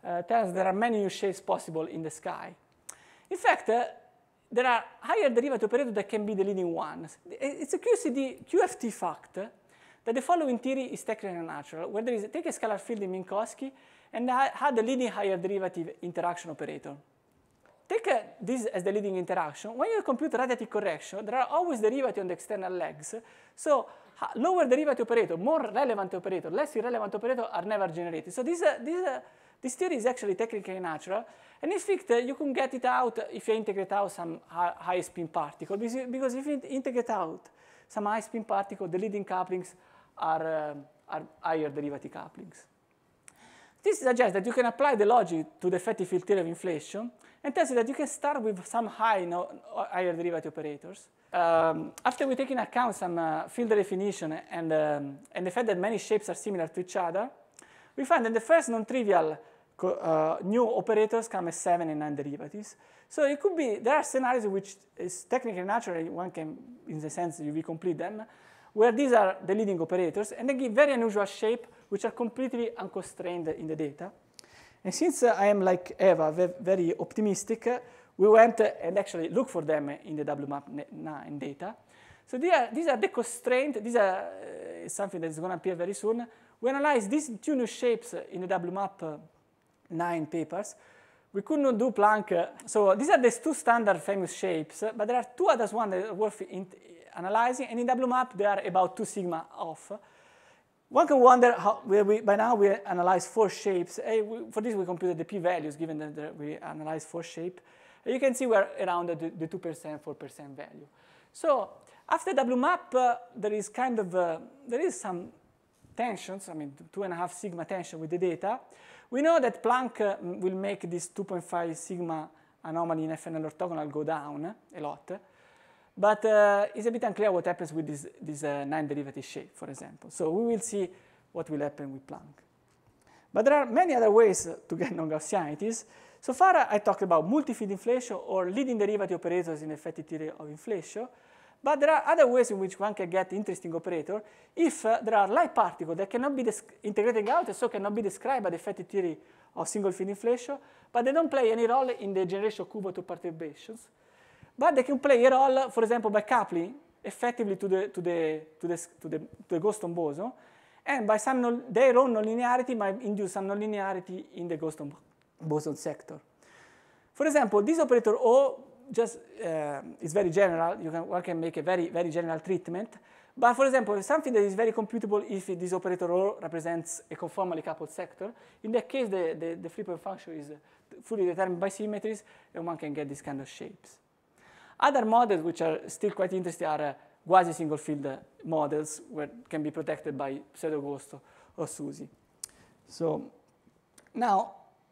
tells there are many new shapes possible in the sky. In fact, there are higher derivative operators that can be the leading ones. It's a QFT fact that the following theory is technically natural, where there is take a scalar field in Minkowski and add the leading higher derivative interaction operator. Take this as the leading interaction. When you compute radiative correction, there are always derivatives on the external legs. So lower derivative operator, more relevant operator, less irrelevant operator are never generated. So this theory is actually technically natural. And in fact, you can get it out if you integrate out some high spin particle. Because if you integrate out some high spin particle, the leading couplings are higher derivative couplings. This suggests that you can apply the logic to the effective field theory of inflation and tells you that you can start with some higher derivative operators. After we take into account some field definition and the fact that many shapes are similar to each other, we find that the first non-trivial new operators come as 7 and 9 derivatives. So it could be, there are scenarios in which it's technically natural, one can, in the sense you complete them, where these are the leading operators, and they give very unusual shape, which are completely unconstrained in the data. And since I am like Eva, very optimistic, we went and actually looked for them in the WMAP9 data. So these are the constraints. These are something that is going to appear very soon. We analyzed these two new shapes in the WMAP9 papers. We could not do Planck. So these are the two standard famous shapes, but there are two others one that are worth analyzing. And in WMAP, they are about 2 sigma off. One can wonder how, by now we analyze 4 shapes. For this, we computed the p-values, given that we analyzed 4 shapes. You can see we're around the 2%, 4% value. So after WMAP, there is there is some tensions, 2.5 sigma tension with the data. We know that Planck will make this 2.5 sigma anomaly in FNL orthogonal go down a lot. But it's a bit unclear what happens with this 9 derivative shape, for example. So we will see what will happen with Planck. But there are many other ways to get non-Gaussianities. So far, I talked about multi-field inflation or leading derivative operators in effective theory of inflation. But there are other ways in which one can get interesting operator if there are light particles that cannot be integrated out and so cannot be described by the effective theory of single field inflation, but they don't play any role in the generation of cuboidal perturbations. But they can play a role, for example, by coupling effectively to the Goldstone boson, and by their own nonlinearity might induce some nonlinearity in the Goldstone boson sector. For example, this operator O just is very general. One can make a very, very general treatment. But for example, something that is very computable if this operator O represents a conformally coupled sector. In that case, the free-point function is fully determined by symmetries, and one can get these kind of shapes. Other models which are still quite interesting are quasi-single field models where can be protected by pseudo-Gosto or SUSY. So now,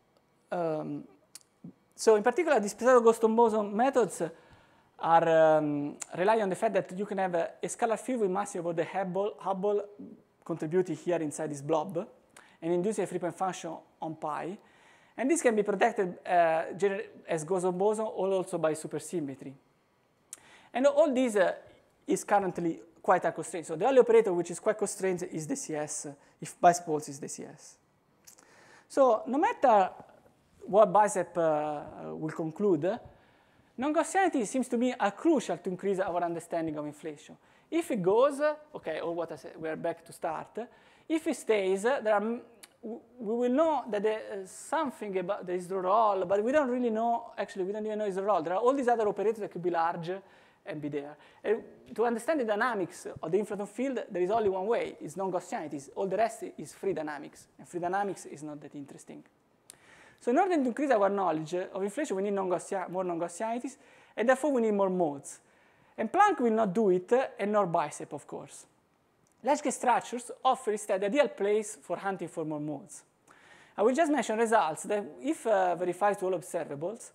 so in particular, these pseudo-Gosto boson methods are rely on the fact that you can have a scalar field with massive about the Hubble contributed here inside this blob and induce a free-point function on pi. And this can be protected as Goldstone boson or also by supersymmetry. And all this is currently quite unconstrained. So the only operator which is quite constrained is the CS, if bicep holds is the CS. So no matter what bicep will conclude, non-Gaussianity seems to me are crucial to increase our understanding of inflation. If it goes, okay, or what I said, we're back to start. If it stays, we will know that there is something about the Israel, but we don't really know, actually, we don't even know Israel. There are all these other operators that could be large and be there. And to understand the dynamics of the inflaton field, there is only one way. It's non-Gaussianities. All the rest is free dynamics. And free dynamics is not that interesting. So in order to increase our knowledge of inflation, we need more non-Gaussianities, and therefore we need more modes. And Planck will not do it, and nor bicep, of course. Large-scale structures offer instead the ideal place for hunting for more modes. I will just mention results that, if verified to all observables,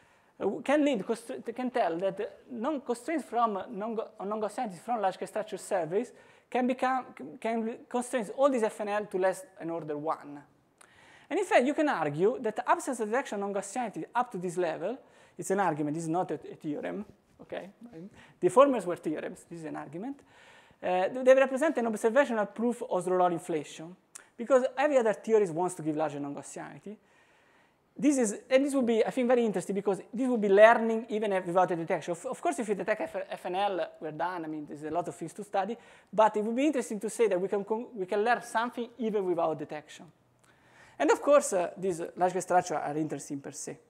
can tell that constraints from non-Gaussianities from large-scale structure surveys can constrain all these FNL to less than order 1. And in fact, you can argue that the absence of detection of non-Gaussianity up to this level, it's an argument, this is not a theorem, okay? The formers were theorems, this is an argument. They represent an observational proof of Zrolov inflation, because every other theory wants to give larger non-Gaussianity. this will be, I think, very interesting because this will be learning even without a detection. Of course, if you detect FNL, we're done. I mean, there's a lot of things to study. But it would be interesting to say that we can learn something even without detection. And of course, these large-scale structures are interesting per se.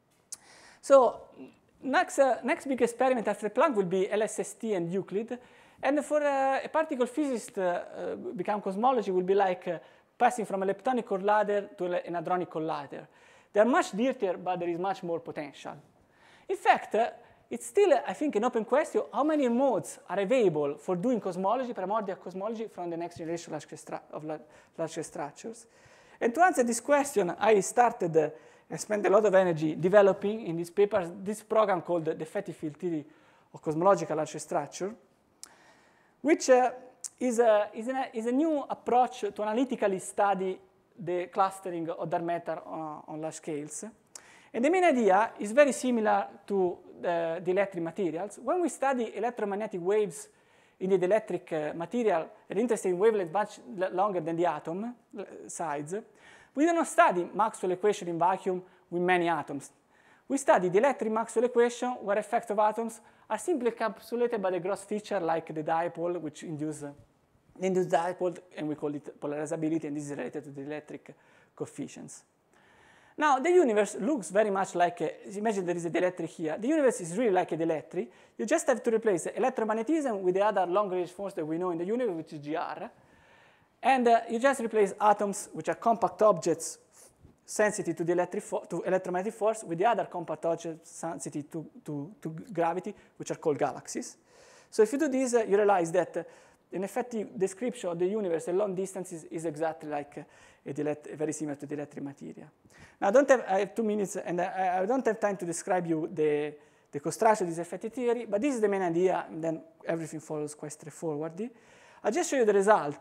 So next big experiment after Planck will be LSST and Euclid. And for a particle physicist, become cosmology will be like passing from a leptonic collider to an hadronic collider. They are much dirtier, but there is much more potential. In fact, it's still, I think, an open question how many modes are available for doing cosmology, primordial cosmology, from the next generation of large-scale structures. And to answer this question, I started and spent a lot of energy developing in this paper this program called the effective field theory of cosmological large structure, which is a new approach to analytically study the clustering of dark matter on large scales. And the main idea is very similar to the electric materials. When we study electromagnetic waves in the electric material, an interesting wavelength much longer than the atom size, we do not study Maxwell equation in vacuum with many atoms. We study the electric Maxwell equation where effects of atoms are simply encapsulated by the gross feature like the dipole, which induces dipole, and we call it polarizability, and this is related to the electric coefficients. Now, the universe looks very much like, imagine there is a dielectric here. The universe is really like a dielectric. You just have to replace electromagnetism with the other long-range force that we know in the universe, which is GR. And you just replace atoms, which are compact objects sensitive to the electromagnetic force, with the other compact objects sensitive to gravity, which are called galaxies. So if you do this, you realize that an effective description of the universe at long distances is exactly like very similar to the electric material. Now, I have 2 minutes, and I don't have time to describe you the construction of this effective theory, but this is the main idea, and then everything follows quite straightforwardly. I'll just show you the result.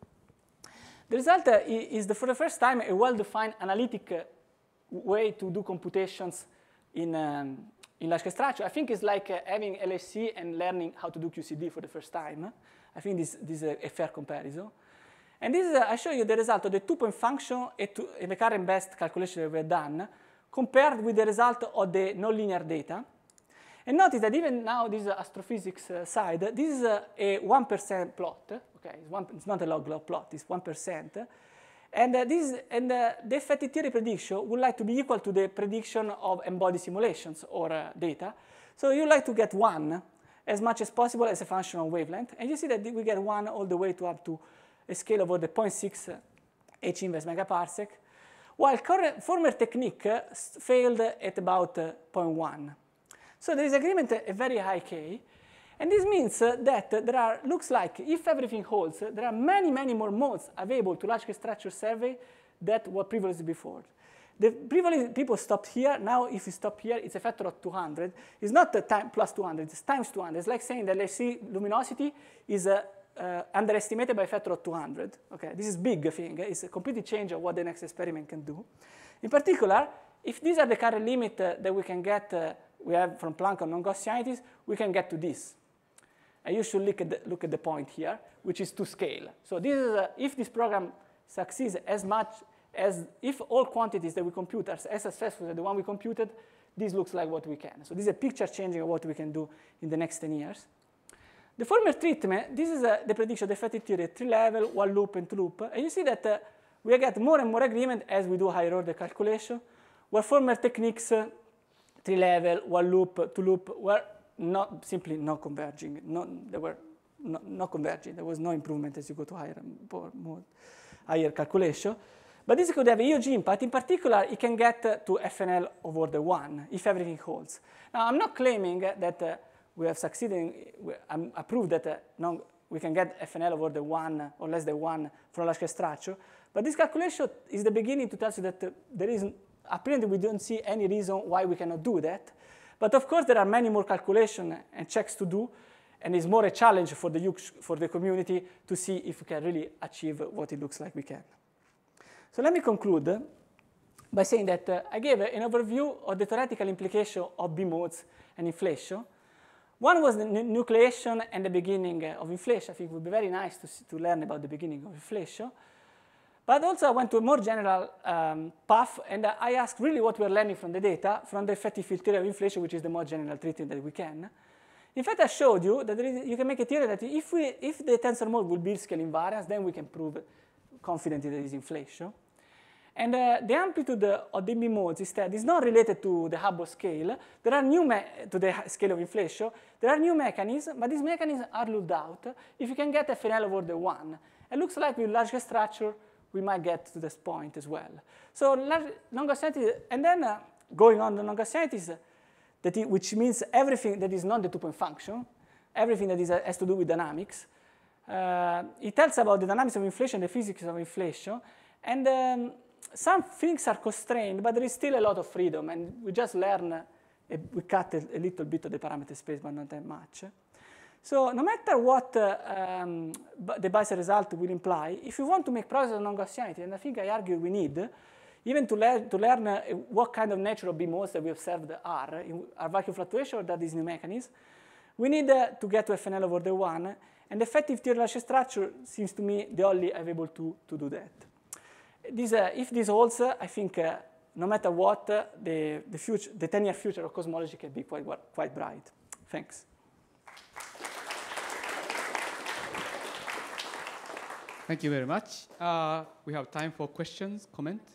The result is, for the first time, a well-defined analytic way to do computations in large-scale structure. I think it's like having LHC and learning how to do QCD for the first time. I think this is a fair comparison. And this is, I show you the result of the two-point function and the current best calculation that we have done, compared with the result of the nonlinear data. And notice that even now, this is astrophysics side, this is a 1% plot. Okay, it's not a log plot, it's 1%. And the effective theory prediction would like to be equal to the prediction of embodied simulations or data. So you like to get 1 as much as possible as a function of wavelength. And you see that we get 1 all the way to up to a scale of order 0.6 h inverse megaparsec, while former technique failed at about 0.1. So there is agreement at a very high K. And this means that there are, looks like, if everything holds, there are many, many more modes available to large-scale structure survey than were previously before. Previously, people stopped here. Now, if you stop here, it's a factor of 200. It's not time plus 200. It's times 200. It's like saying that LHC luminosity is underestimated by a factor of 200. Okay, this is a big thing. It's a completely change of what the next experiment can do. In particular, if these are the current limit that we can get, we have from Planck on non-Gaussianities, we can get to this. And you should look at the point here, which is to scale. So this is if this program succeeds as much as if all quantities that we compute are as successful as the one we computed, this looks like what we can. So this is a picture changing of what we can do in the next 10 years. The former treatment, this is the prediction of the effective theory at 3-level, 1 loop, and 2 loop. And you see that we get more and more agreement as we do higher order calculation, where former techniques, 3-level, 1 loop, 2 loop, were simply not converging. They were not converging. There was no improvement as you go to higher calculation. But this could have a huge impact. In particular, it can get to FNL of order 1 if everything holds. Now, I'm not claiming that we have succeeded. I proved that we can get FNL of order 1 or less than 1 from a large-scale structure. But this calculation is the beginning to tell you that there is, apparently, we don't see any reason why we cannot do that. But of course, there are many more calculations and checks to do, and it's more a challenge for the community to see if we can really achieve what it looks like we can. So let me conclude by saying that I gave an overview of the theoretical implication of B modes and inflation. One was the nucleation and the beginning of inflation. I think it would be very nice to learn about the beginning of inflation. But also I went to a more general path, and I asked really what we're learning from the data, from the effective field theory of inflation, which is the more general treatment that we can. In fact, I showed you that you can make a theory that if the tensor mode will be scale invariance, then we can prove confidently that it is inflation. And the amplitude of the beam modes instead is not related to the Hubble scale. There are to the scale of inflation. There are new mechanisms, but these mechanisms are ruled out if you can get a FNL over the 1. It looks like with large structure, we might get to this point as well. So non-Gaussianities, and then going on the non-Gaussianities, which means everything that is not the two-point function, everything that has to do with dynamics. It tells about the dynamics of inflation, the physics of inflation, and some things are constrained, but there is still a lot of freedom, and we just learn, we cut a little bit of the parameter space, but not that much. So no matter what the bias result will imply, if you want to make progress on non-Gaussianity, and I think I argue we need, even to learn what kind of nature of beam modes that we observed are vacuum fluctuation or that is new mechanism, we need to get to FNL over the 1, and the effective theory of structure seems to me the only able to do that. If this holds, I think no matter what, the 10-year future of cosmology can be quite bright. Thanks. Thank you very much. We have time for questions, comments.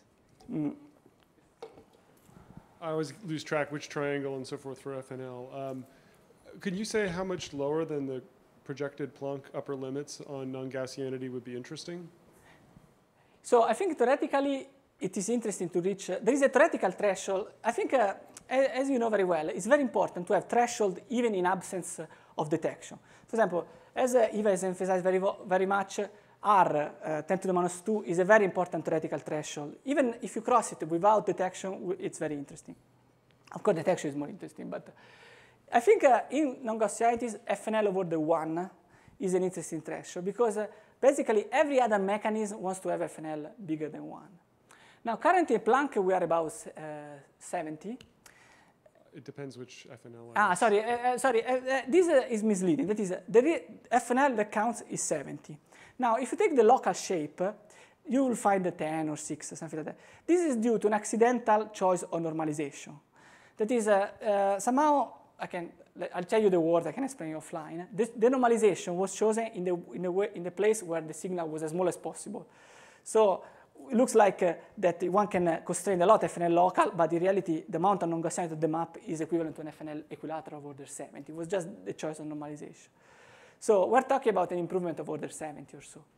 I always lose track which triangle and so forth for FNL. Could you say how much lower than the projected Planck upper limits on non-Gaussianity would be interesting? So I think theoretically it is interesting to reach, there is a theoretical threshold. I think, as you know very well, it's very important to have threshold even in absence of detection. For example, as Eva has emphasized very much, R, 10 to the minus 2, is a very important theoretical threshold. Even if you cross it without detection, it's very interesting. Of course, detection is more interesting, but I think in non-Gaussianities, FNL over the 1 is an interesting threshold because basically every other mechanism wants to have FNL bigger than 1. Now, currently at Planck, we are about 70. It depends which FNL. Sorry. This is misleading. That is, the FNL that counts is 70. Now, if you take the local shape, you will find a 10 or 6 or something like that. This is due to an accidental choice of normalization. That is, somehow, I'll tell you the word, I can explain it offline. The normalization was chosen in the place where the signal was as small as possible. So it looks like that one can constrain a lot FNL local, but in reality, the amount of non-Gaussianity of the map is equivalent to an FNL equilateral of order 70. It was just the choice of normalization. So we're talking about an improvement of order 70 or so.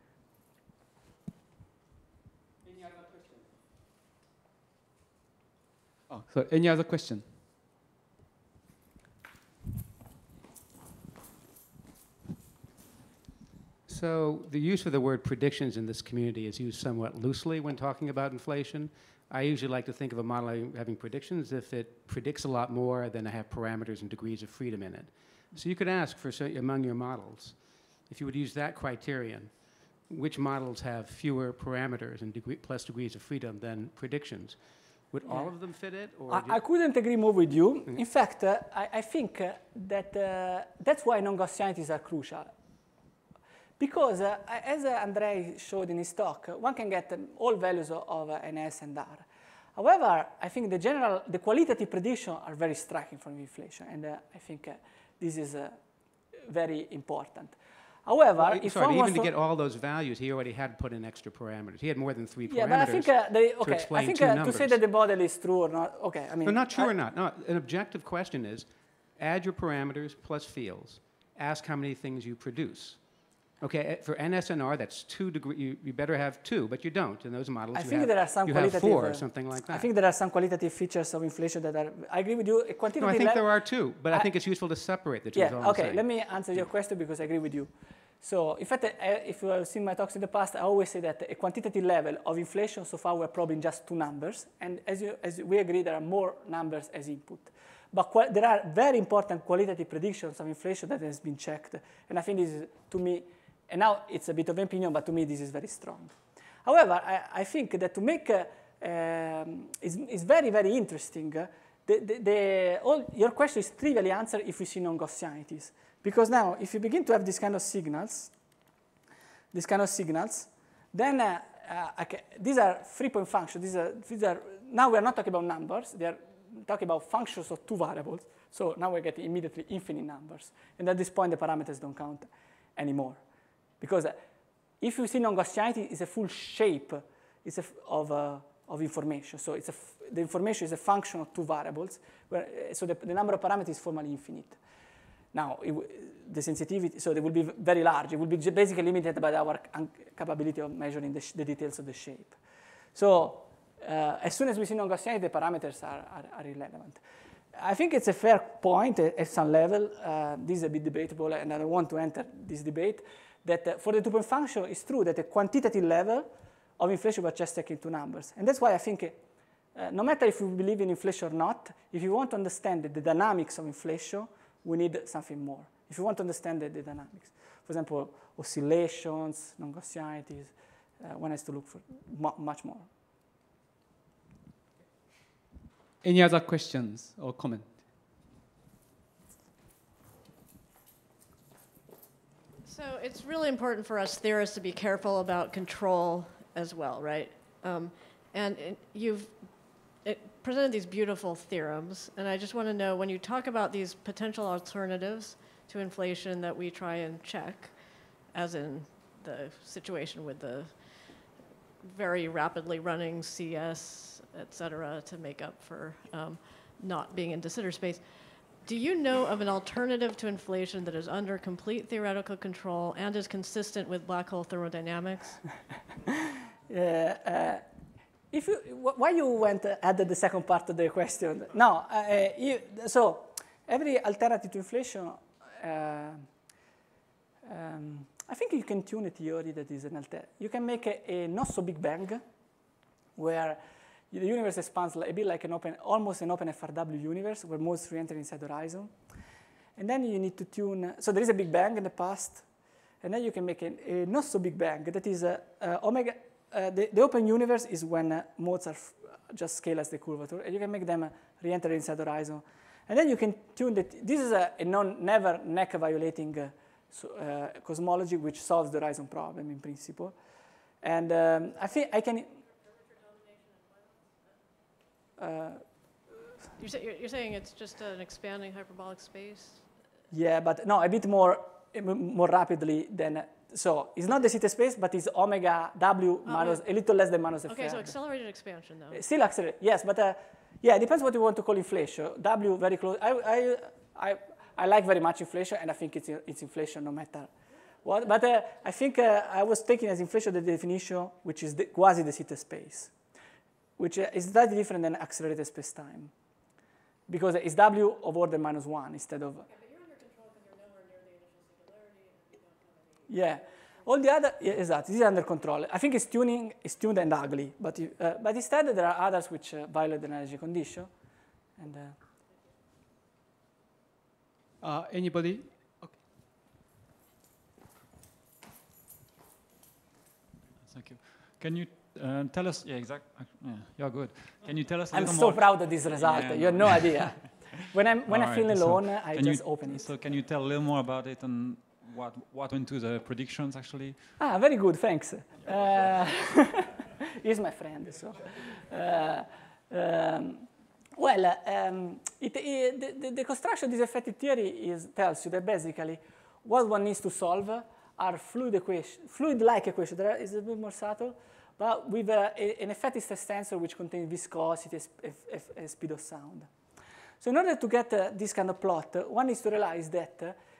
Any other question? Oh, so any other question? So the use of the word predictions in this community is used somewhat loosely when talking about inflation. I usually like to think of a model having predictions if it predicts a lot more than I have parameters and degrees of freedom in it. So you could ask for among your models, if you would use that criterion, which models have fewer parameters and plus degrees of freedom than predictions? Would all of them fit it? Or I couldn't agree more with you. Mm-hmm. In fact, I think that that's why non-Gaussianities are crucial. Because as Andrei showed in his talk, one can get all values of NS and R. However, I think the qualitative predictions are very striking from inflation, and I think this is very important. However, well, if even to get all those values, he already had put in extra parameters. He had more than 3 parameters. Yeah, but I think to explain two numbers. To say that the model is true or not, okay. I mean, no, not true or not. No, an objective question is, add your parameters plus fields. Ask how many things you produce. Okay, for NSNR, that's 2 degrees. You better have 2, but you don't. In those models, there are some qualitative, 4 or something like that. I think there are some qualitative features of inflation that are. I agree with you. No, I think there are too, but I think it's useful to separate the two. Yeah. Okay. Let me answer your question because I agree with you. So, in fact, if you have seen my talks in the past, I always say that a quantitative level of inflation so far we're probing just 2 numbers, and as we agree, there are more numbers as input. But there are very important qualitative predictions of inflation that has been checked, and I think this is, to me. And now it's a bit of an opinion, but to me this is very strong. However, I think that to make is very, very interesting. Your question is trivially answered if we see non-Gaussianities. Because now, if you begin to have this kind of signals, then these are 3-point functions. Now we are not talking about numbers. They are talking about functions of 2 variables. So now we're getting immediately infinite numbers. And at this point, the parameters don't count anymore. Because if you see non-Gaussianity, it's a full shape of information. So the information is a function of 2 variables. So the number of parameters is formally infinite. Now, the sensitivity, so they will be very large. It will be basically limited by our capability of measuring the details of the shape. So as soon as we see non-Gaussianity, the parameters are irrelevant. I think it's a fair point at some level. This is a bit debatable, and I don't want to enter this debate, that for the 2-point function, it's true that the quantitative level of inflation was just taken 2 numbers. And that's why I think no matter if we believe in inflation or not, if you want to understand the dynamics of inflation, we need something more. If you want to understand the dynamics, for example, oscillations, non-Gaussianities, one has to look for much more. Any other questions or comment? So it's really important for us theorists to be careful about control as well, right? And you've presented these beautiful theorems, and I just want to know, when you talk about these potential alternatives to inflation that we try and check, as in the situation with the very rapidly running CS, et cetera, to make up for not being in de Sitter space, do you know of an alternative to inflation that is under complete theoretical control and is consistent with black hole thermodynamics? Why you went added the second part of the question? No, so every alternative to inflation, I think you can tune a theory that is an alternative. You can make a not so big bang, where the universe expands a bit like almost an open FRW universe, where modes re-enter inside the horizon. And then you need to tune. So there is a big bang in the past, and then you can make a not so big bang that is omega. The open universe is when modes are just scale as the curvature, and you can make them re-enter inside the horizon. And then you can tune that. This is a never neck violating cosmology, which solves the horizon problem in principle. And I think I can. You're saying it's just an expanding hyperbolic space? Yeah, but no, a bit more rapidly than. So it's not de Sitter space, but it's omega w minus a little less than minus a Okay, third. so accelerated expansion, though. Still accelerate, yes, but yeah, it depends what you want to call inflation. W very close. I like very much inflation, and I think it's inflation no matter what. But I think I was taking as inflation the definition, which is quasi de Sitter space, which is slightly different than accelerated space-time, because it's W of order -1 instead of. Okay, but you're under control because you're nowhere near the initial singularity, and you don't have any. Yeah, all the other, yeah, exactly, this is under control. I think it's tuned and ugly, but instead there are others which violate the energy condition. And Anybody? Okay. Thank you. Can you tell us? Yeah, you're good. Can you tell us? I'm so proud of this result. Yeah, You have no idea. When I feel alone, I just you, open it. So can you tell a little more about it and what went into the predictions actually? Ah, very good. Thanks. He's my friend. So, the construction of this effective theory tells you that basically what one needs to solve are fluid-like equations. There is a bit more subtle, but with an effective stress tensor which contains viscosity and speed of sound. So in order to get this kind of plot, one needs to realize that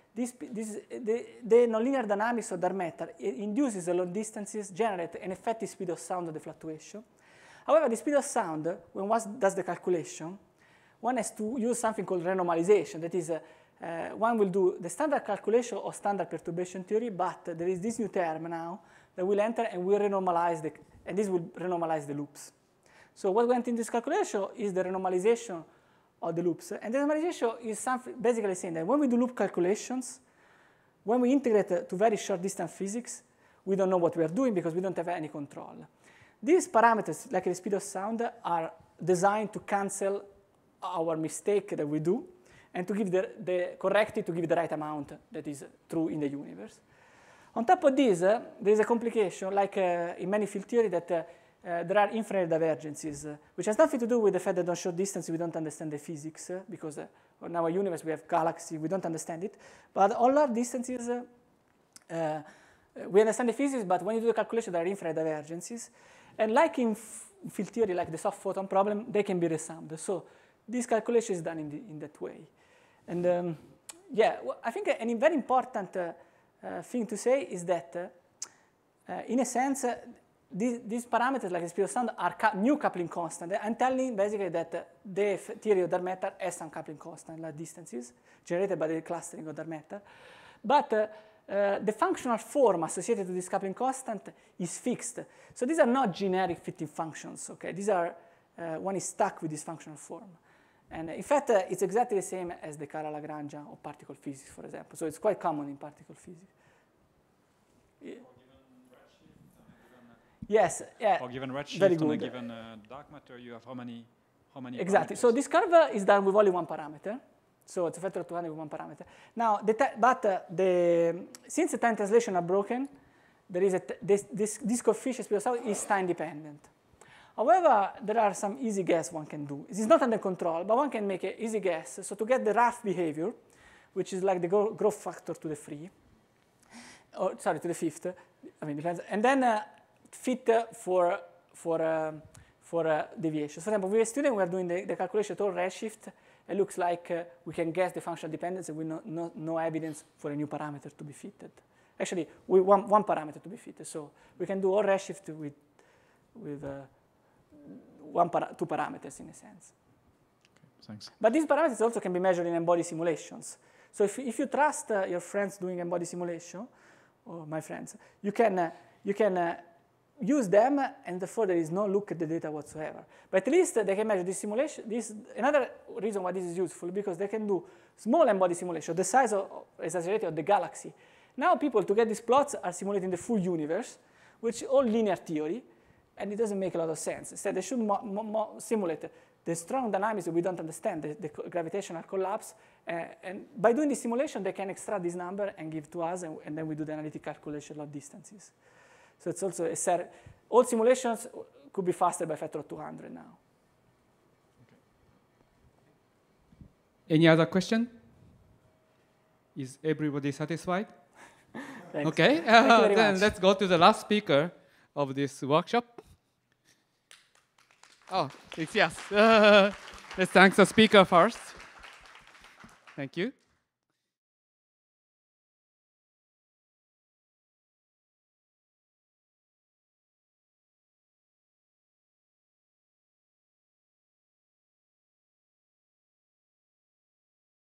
the nonlinear dynamics of dark matter induces the long distances generate an effective speed of sound of the fluctuation. However, the speed of sound, when one does the calculation, one has to use something called renormalization. That is, one will do the standard calculation of standard perturbation theory, but there is this new term now that will enter and will renormalize and this will renormalize the loops. So what went in this calculation is the renormalization of the loops. And the renormalization is something basically saying that when we do loop calculations, when we integrate to very short distance physics, we don't know what we are doing because we don't have any control. These parameters, like the speed of sound, are designed to cancel our mistake that we do and to give correct it to give the right amount that is true in the universe. On top of this, there is a complication, like in many field theory, that there are infinite divergences, which has nothing to do with the fact that on short distance we don't understand the physics, because in our universe we have galaxies, we don't understand it. But on large distances, we understand the physics, but when you do the calculation, there are infinite divergences. And like in field theory, like the soft photon problem, they can be resummed. So this calculation is done in that way. And yeah, well, I think a very important thing to say is that, in a sense, these parameters, like the speed of sound, are new coupling constant. I'm telling basically that the theory of dark matter has some coupling constant, like distances, generated by the clustering of dark matter. But the functional form associated to this coupling constant is fixed. So these are not generic fitting functions. Okay, these are one is stuck with this functional form. And in fact, it's exactly the same as the Kara-Lagrangian of particle physics, for example. So it's quite common in particle physics. Yeah. Yes, yeah. For given redshift very on a good. given dark matter, you have how many exactly. parameters? So this curve is done with only one parameter. So it's a factor of 200 with one parameter. Now, since the time translation are broken, there is this coefficient speed of sound is time dependent. However, there are some easy guess one can do. It is not under control, but one can make an easy guess. So to get the rough behavior, which is like the growth factor to the 3, or sorry, to the 5th, I mean, depends, and then fit for deviation. For example, with a student, we are doing the calculation toward redshift. It looks like we can guess the functional dependence with no evidence for a new parameter to be fitted. Actually, we want one parameter to be fitted. So we can do all redshift with two parameters in a sense. Okay, thanks. But these parameters also can be measured in embodied simulations. So if you trust your friends doing embodied simulation, or my friends, you can use them, and therefore there is no look at the data whatsoever. But at least they can measure this simulation. Another reason why this is useful, because they can do small embodied simulation, the size of exaggerated of the galaxy. Now people, to get these plots, are simulating the full universe, which is all linear theory, and it doesn't make a lot of sense. Instead, they should simulate the strong dynamics that we don't understand, the gravitational collapse. And by doing this simulation, they can extract this number and give to us, and then we do the analytic calculation of distances. So it's also all simulations could be faster by a factor of 200 now. Okay. Any other question? Is everybody satisfied? Thanks. Okay, Thank you very then much. let's go to the last speaker of this workshop. Oh, it's yes. Let's thank the speaker first. Thank you.